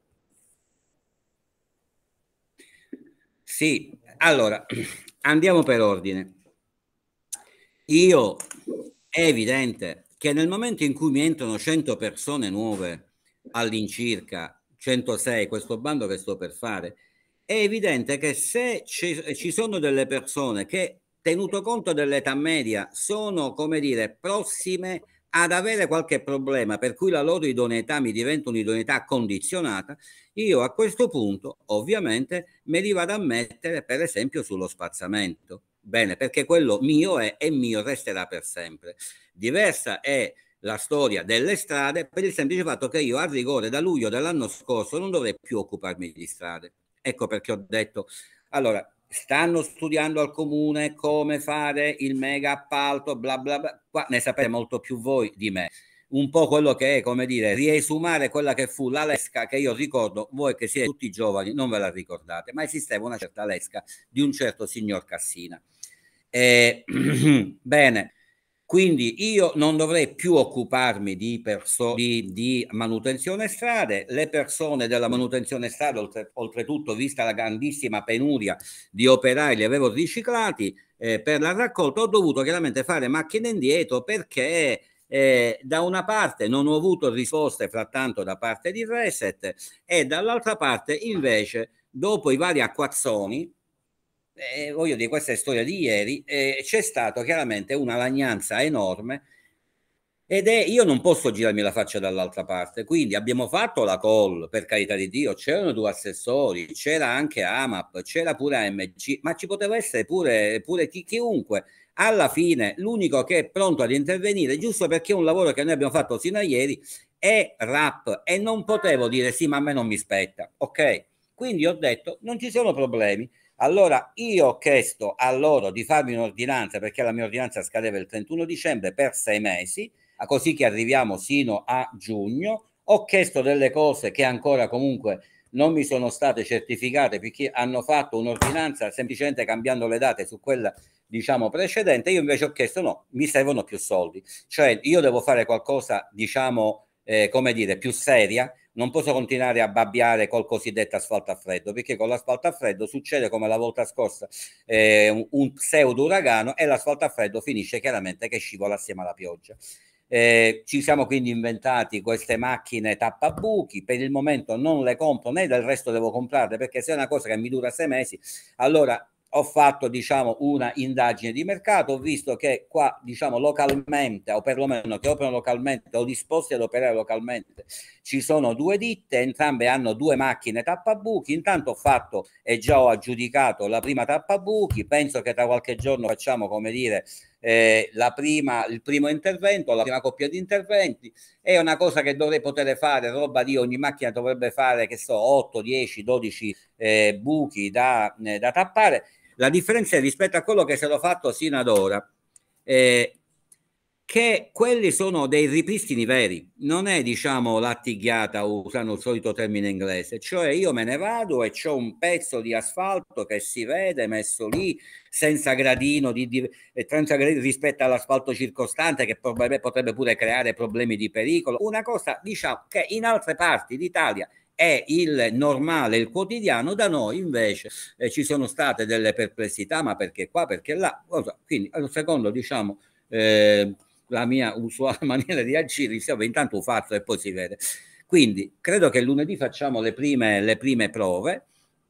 Sì, allora andiamo per ordine. Io è evidente che nel momento in cui mi entrano cento persone nuove all'incirca, centosei, questo bando che sto per fare, è evidente che se ci, ci sono delle persone che, tenuto conto dell'età media, sono, come dire, prossime ad avere qualche problema, per cui la loro idoneità mi diventa un'idoneità condizionata, io a questo punto ovviamente me li vado a mettere, per esempio, sullo spazzamento. Bene, perché quello mio è e mio resterà per sempre. Diversa è la storia delle strade, per il semplice fatto che io a rigore da luglio dell'anno scorso non dovrei più occuparmi di strade. Ecco perché ho detto, allora, stanno studiando al comune come fare il mega appalto, bla bla bla, qua ne sapete molto più voi di me. Un po' quello che è, come dire, riesumare quella che fu la Lesca, che io ricordo, voi che siete tutti giovani non ve la ricordate, ma esisteva una certa Lesca di un certo signor Cassina. Eh, bene, quindi io non dovrei più occuparmi di, di, di manutenzione strade. Le persone della manutenzione strade, oltre, oltretutto, vista la grandissima penuria di operai, li avevo riciclati. Eh, per la raccolta ho dovuto chiaramente fare macchine indietro, perché eh, da una parte non ho avuto risposte frattanto da parte di Reset, e dall'altra parte invece, dopo i vari acquazzoni, Eh, voglio dire, questa è storia di ieri, eh, c'è stato chiaramente una lagnanza enorme, ed è, io non posso girarmi la faccia dall'altra parte, quindi abbiamo fatto la call, per carità di Dio, c'erano due assessori, c'era anche AMAP, c'era pure A M G, ma ci poteva essere pure, pure chi, chiunque. Alla fine l'unico che è pronto ad intervenire, giusto perché è un lavoro che noi abbiamo fatto sino a ieri, è R A P, e non potevo dire sì, ma a me non mi spetta, ok? Quindi ho detto non ci sono problemi. Allora io ho chiesto a loro di farmi un'ordinanza, perché la mia ordinanza scadeva il trentuno dicembre, per sei mesi, così che arriviamo sino a giugno. Ho chiesto delle cose che ancora comunque non mi sono state certificate, perché hanno fatto un'ordinanza semplicemente cambiando le date su quella, diciamo, precedente. Io invece ho chiesto no, mi servono più soldi, cioè io devo fare qualcosa, diciamo, eh, come dire, più seria. Non posso continuare a babbiare col cosiddetto asfalto a freddo, perché con l'asfalto a freddo succede come la volta scorsa, eh, un, un pseudo uragano, e l'asfalto a freddo finisce chiaramente che scivola assieme alla pioggia. Eh, ci siamo quindi inventati queste macchine tappabuchi. Per il momento non le compro, né del resto devo comprarle, perché se è una cosa che mi dura sei mesi, allora ho fatto, diciamo, una indagine di mercato, ho visto che qua, diciamo, localmente, o perlomeno che operano localmente o disposti ad operare localmente, ci sono due ditte, entrambe hanno due macchine tappabuchi. Intanto ho fatto e già ho aggiudicato la prima tappabuchi, penso che tra qualche giorno facciamo, come dire, eh, la prima, il primo intervento, la prima coppia di interventi. È una cosa che dovrei poter fare, roba di ogni macchina dovrebbe fare, che so, otto, dieci, dodici eh, buchi da, eh, da tappare. La differenza è rispetto a quello che è stato fatto sino ad ora, eh, che quelli sono dei ripristini veri, non è, diciamo, lattighiata, usando il solito termine inglese, cioè io me ne vado e c'ho un pezzo di asfalto che si vede messo lì senza gradino di, di, senza gradino rispetto all'asfalto circostante, che probabilmente potrebbe pure creare problemi di pericolo, una cosa, diciamo, che in altre parti d'Italia è il normale, il quotidiano. Da noi invece eh, ci sono state delle perplessità, ma perché qua, perché là, cosa? Quindi secondo, diciamo, eh, la mia usuale maniera di agire, intanto lo faccio e poi si vede. Quindi credo che lunedì facciamo le prime, le prime prove.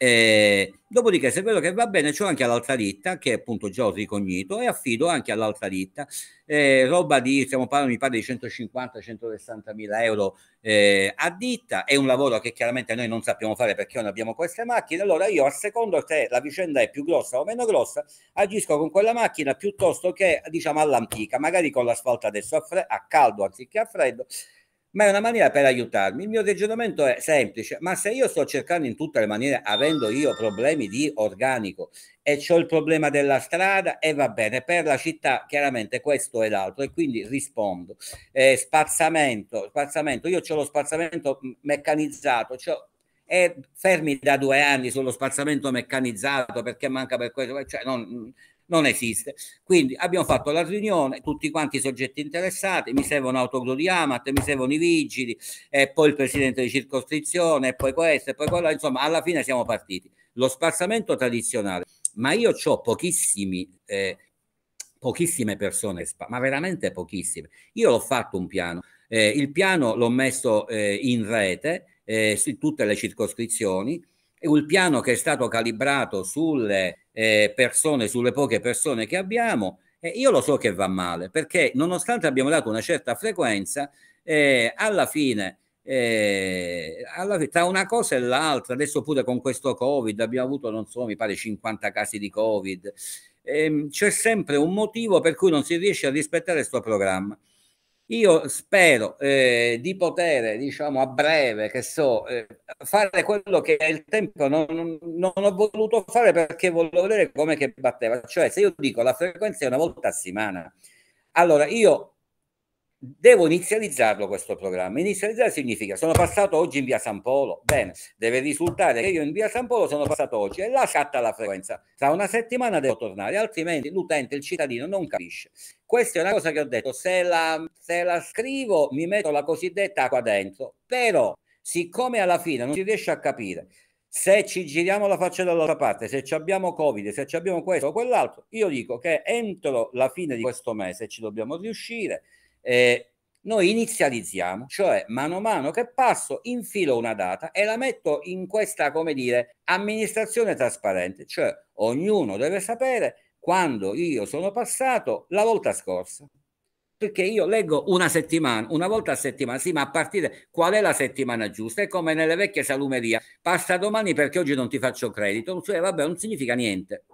Eh, dopodiché, se vedo che va bene, c'ho anche all'altra ditta che appunto già ho ricognito e affido anche all'altra ditta eh, roba di, stiamo parlando mi pare di centocinquanta centosessanta mila euro eh, a ditta. È un lavoro che chiaramente noi non sappiamo fare perché non abbiamo queste macchine. Allora io, a secondo se la vicenda è più grossa o meno grossa, agisco con quella macchina piuttosto che, diciamo, all'antica, magari con l'asfalto adesso a, fre- a caldo anziché a freddo, ma è una maniera per aiutarmi. Il mio ragionamento è semplice: ma se io sto cercando in tutte le maniere, avendo io problemi di organico e c'ho il problema della strada, e va bene, per la città chiaramente questo e l'altro, e quindi rispondo. Eh, spazzamento, spazzamento, io c'ho lo spazzamento meccanizzato, c'ho, e fermi da due anni sullo spazzamento meccanizzato perché manca per questo, cioè non... non esiste. Quindi abbiamo fatto la riunione, tutti quanti i soggetti interessati, mi servono autogru di Amat, mi servono i vigili, e poi il presidente di circoscrizione, e poi questo, e poi quello, insomma, alla fine siamo partiti. Lo spazzamento tradizionale, ma io ho pochissimi, eh, pochissime persone, ma veramente pochissime. Io l'ho fatto un piano, eh, il piano l'ho messo eh, in rete eh, su tutte le circoscrizioni. È un piano che è stato calibrato sulle eh, persone, sulle poche persone che abbiamo, e io lo so che va male, perché nonostante abbiamo dato una certa frequenza, eh, alla fine, eh, alla fine, tra una cosa e l'altra, adesso pure con questo Covid, abbiamo avuto, non so, mi pare cinquanta casi di Covid, eh, c'è sempre un motivo per cui non si riesce a rispettare questo programma. Io spero eh, di poter, diciamo, a breve, che so, eh, fare quello che il tempo non, non, non ho voluto fare, perché volevo vedere come che batteva. Cioè, se io dico la frequenza è una volta a settimana, allora io devo inizializzarlo questo programma. Inizializzare significa: sono passato oggi in via San Polo, bene, deve risultare che io in via San Polo sono passato oggi, e là scatta la frequenza. Tra una settimana devo tornare, altrimenti l'utente, il cittadino non capisce. Questa è una cosa che ho detto: se la, se la scrivo mi metto la cosiddetta acqua dentro, però siccome alla fine non si riesce a capire se ci giriamo la faccia dall'altra parte, se ci abbiamo Covid, se ci abbiamo questo o quell'altro, io dico che entro la fine di questo mese ci dobbiamo riuscire. Eh, noi inizializziamo, cioè mano a mano che passo infilo una data e la metto in questa, come dire, amministrazione trasparente, cioè ognuno deve sapere quando io sono passato la volta scorsa, perché io leggo una settimana, una volta a settimana, sì, ma a partire qual è la settimana giusta? È come nelle vecchie salumerie: passa domani perché oggi non ti faccio credito, cioè, vabbè, non significa niente.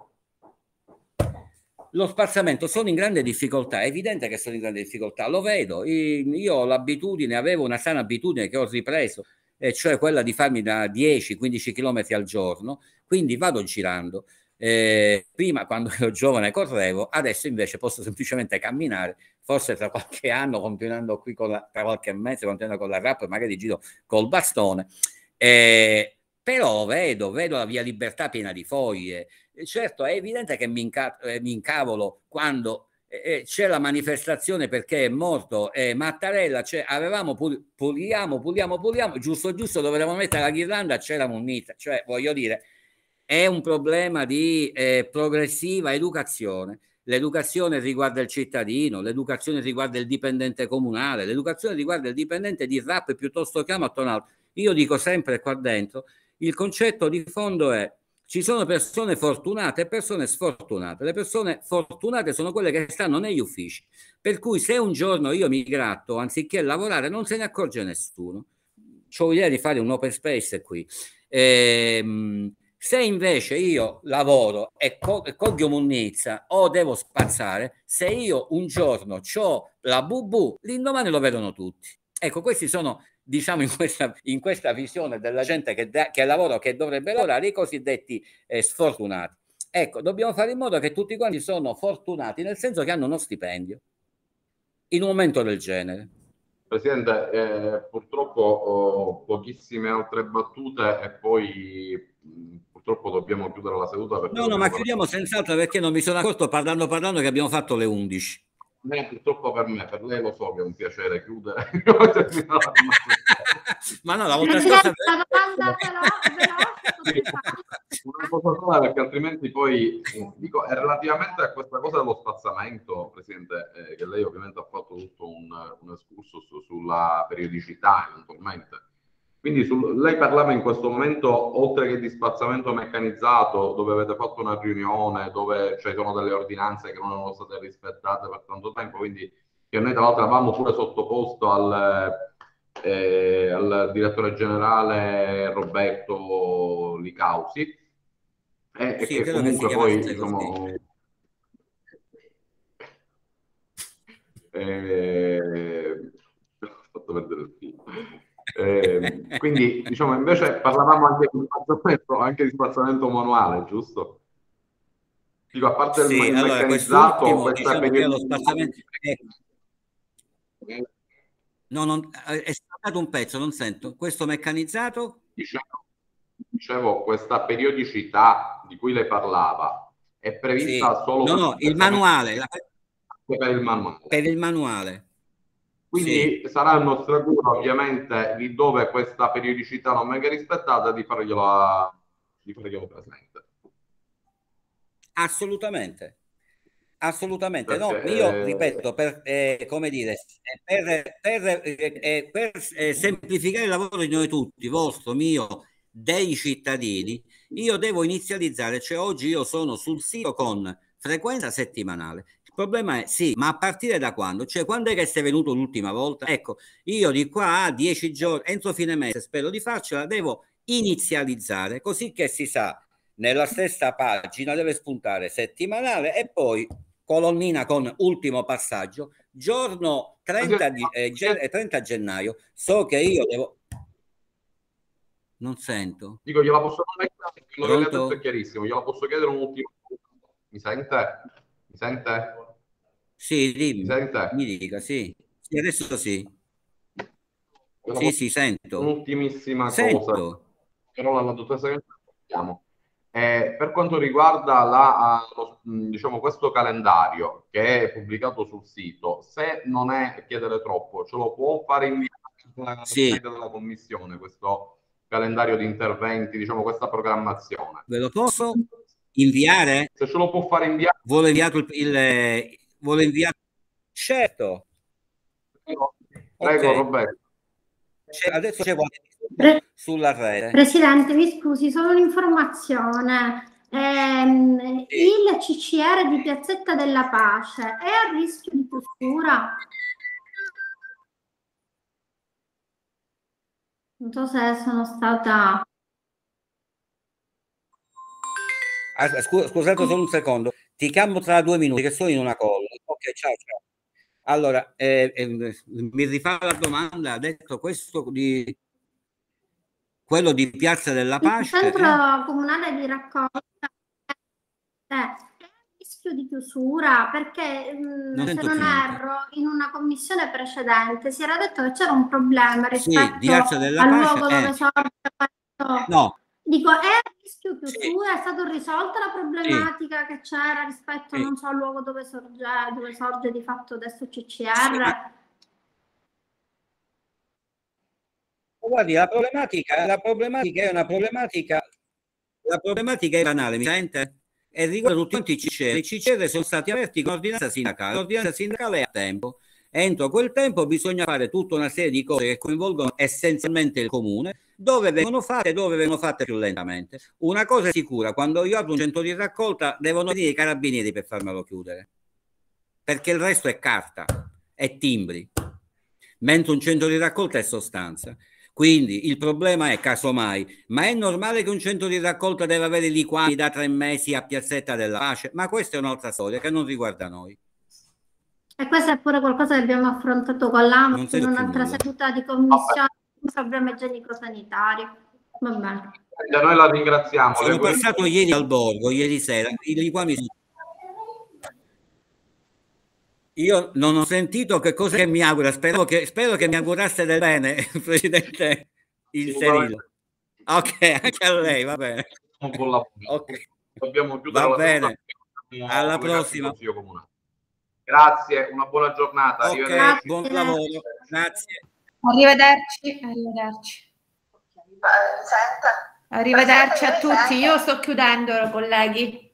Lo spazzamento, sono in grande difficoltà, è evidente che sono in grande difficoltà, lo vedo. Io ho l'abitudine, avevo una sana abitudine che ho ripreso, eh, cioè quella di farmi da dieci quindici chilometri al giorno, quindi vado girando. Eh, prima, quando ero giovane, correvo, adesso invece posso semplicemente camminare. Forse tra qualche anno, continuando qui con la, tra qualche mese, continuando con la rap, magari giro col bastone. Eh, però vedo, vedo la via Libertà piena di foglie. Certo, è evidente che mi, inca- eh, mi incavolo quando eh, c'è la manifestazione perché è morto eh, Mattarella, cioè avevamo pul- puliamo, puliamo, puliamo, giusto giusto dovevamo mettere la ghirlanda, c'era munita, cioè voglio dire, è un problema di eh, progressiva educazione. L'educazione riguarda il cittadino, l'educazione riguarda il dipendente comunale, l'educazione riguarda il dipendente di R A P piuttosto che Amazon. Io dico sempre qua dentro, il concetto di fondo è: Ci sono persone fortunate e persone sfortunate. Le persone fortunate sono quelle che stanno negli uffici, per cui se un giorno io mi gratto anziché lavorare non se ne accorge nessuno. C'ho l'idea di fare un open space qui. Ehm, se invece io lavoro e co- colgo munnizza o devo spazzare, se io un giorno ho la bubu, l'indomani lo vedono tutti. Ecco, questi sono, diciamo, in questa, in questa visione della gente che, da, che lavora o che dovrebbe lavorare, i cosiddetti eh, sfortunati. Ecco, dobbiamo fare in modo che tutti quanti sono fortunati, nel senso che hanno uno stipendio in un momento del genere. Presidente, eh, purtroppo ho pochissime altre battute e poi mh, purtroppo dobbiamo chiudere la seduta. Perché no, no, ma chiudiamo senz'altro, perché non mi sono accorto parlando parlando che abbiamo fatto le undici. Eh, purtroppo per me, per lei lo so che è un piacere chiudere. Ma no, la volta scorsa... Una cosa sola, perché altrimenti poi dico, è relativamente a questa cosa dello spazzamento, Presidente, eh, che lei ovviamente ha fatto tutto un, un excursus su, sulla periodicità eventualmente. Quindi sul, lei parlava in questo momento, oltre che di spazzamento meccanizzato, dove avete fatto una riunione, dove ci sono delle ordinanze che non erano state rispettate per tanto tempo, quindi che noi tra l'altro avevamo pure sottoposto al, eh, al direttore generale Roberto Licausi, e eh, sì, che comunque che poi diciamo, eh, ho fatto perdere il film. Eh, quindi diciamo invece parlavamo anche di spazzamento, anche di spazzamento manuale, giusto? Dico, a parte sì, il allora, meccanizzato, questa diciamo che lo spazzamento eh, no, non, è stato un pezzo, non sento. Questo meccanizzato? Dicevo, dicevo, questa periodicità di cui lei parlava è prevista sì. solo no, per no, il manuale, la... per il manuale. Per il manuale. Quindi sì, sarà il nostro cura, ovviamente, lì dove questa periodicità non venga rispettata, di fargliela, di farglielo presente. Assolutamente. Assolutamente. Perché, no, io eh... ripeto, per, eh, come dire, per, per, eh, per eh, semplificare il lavoro di noi tutti, vostro, mio, dei cittadini, io devo inizializzare, cioè oggi io sono sul sito con frequenza settimanale. Il problema è, sì, ma a partire da quando? Cioè, quando è che sei venuto l'ultima volta? Ecco, io di qua a dieci giorni, entro fine mese, spero di farcela, devo inizializzare, così che si sa, nella stessa pagina deve spuntare settimanale e poi colonnina con ultimo passaggio, giorno trenta, di, eh, trenta gennaio. So che io devo... Non sento. Dico, gliela posso fare, quello che lei ha detto è chiarissimo, gliela posso chiedere un ultimo... Mi sente? Mi sente? Sì, dimmi. Mi sente? Mi dica, sì. Sì, adesso sì. Sì, sì, sento. Un'ultimissima sento. cosa. Però la dottoressa che abbiamo. Eh, per quanto riguarda la, lo, diciamo, questo calendario che è pubblicato sul sito, se non è chiedere troppo, ce lo può fare inviare alla sì. sede della commissione, questo calendario di interventi, diciamo, questa programmazione? Ve lo posso inviare? Se ce lo può fare inviare. Vuole inviato il, il vuole inviare? Certo. Prego, Prego okay. Roberto. C'è, adesso c'è qualche sulla rete. Presidente, mi scusi, solo un'informazione. Ehm, sì. Il C C R di Piazzetta della Pace è a rischio di chiusura? Non so se sono stata... Ah, scu scusate solo un secondo, ti chiamo tra due minuti che sono in una call. Ok, ciao, ciao. Allora, eh, eh, mi rifà la domanda, ha detto questo di... quello di Piazza della Pace. Il centro eh? comunale di raccolta è a rischio di chiusura perché non se non erro in una commissione precedente si era detto che c'era un problema rispetto sì, al Pace, luogo dove eh. sorge questo... No. Dico, è a rischio chiusura? Sì. È stata risolta la problematica sì. che c'era rispetto sì. non so, al luogo dove sorge, dove sorge di fatto adesso C C R? Sì. Guardi, la problematica, la problematica è una problematica, la problematica è banale, mi sente? E riguarda tutti i C C R. I C C R sono stati aperti con ordinanza sindacale. L'ordinanza sindacale è a tempo. Entro quel tempo bisogna fare tutta una serie di cose che coinvolgono essenzialmente il comune, dove vengono fatte, dove vengono fatte più lentamente. Una cosa è sicura, quando io apro un centro di raccolta devono venire i carabinieri per farmelo chiudere, perché il resto è carta, è timbri, mentre un centro di raccolta è sostanza. Quindi il problema è, casomai, ma è normale che un centro di raccolta deve avere i liquami da tre mesi a Piazzetta della Pace? Ma questa è un'altra storia che non riguarda noi. E questo è pure qualcosa che abbiamo affrontato con l'A M S in un'altra seduta di commissione sul problema igienico-sanitario. Va bene. Noi la ringraziamo. Sono passato ieri al borgo, ieri sera, i liquami sono... Io non ho sentito che cosa che mi augura, spero che, spero che mi augurasse del bene, Presidente Inserito. Ok, anche a lei, va bene. Okay. Va bene, alla prossima. Grazie, una buona giornata. Ok, buon lavoro, grazie. Arrivederci, arrivederci. Arrivederci a tutti, io sto chiudendo, colleghi.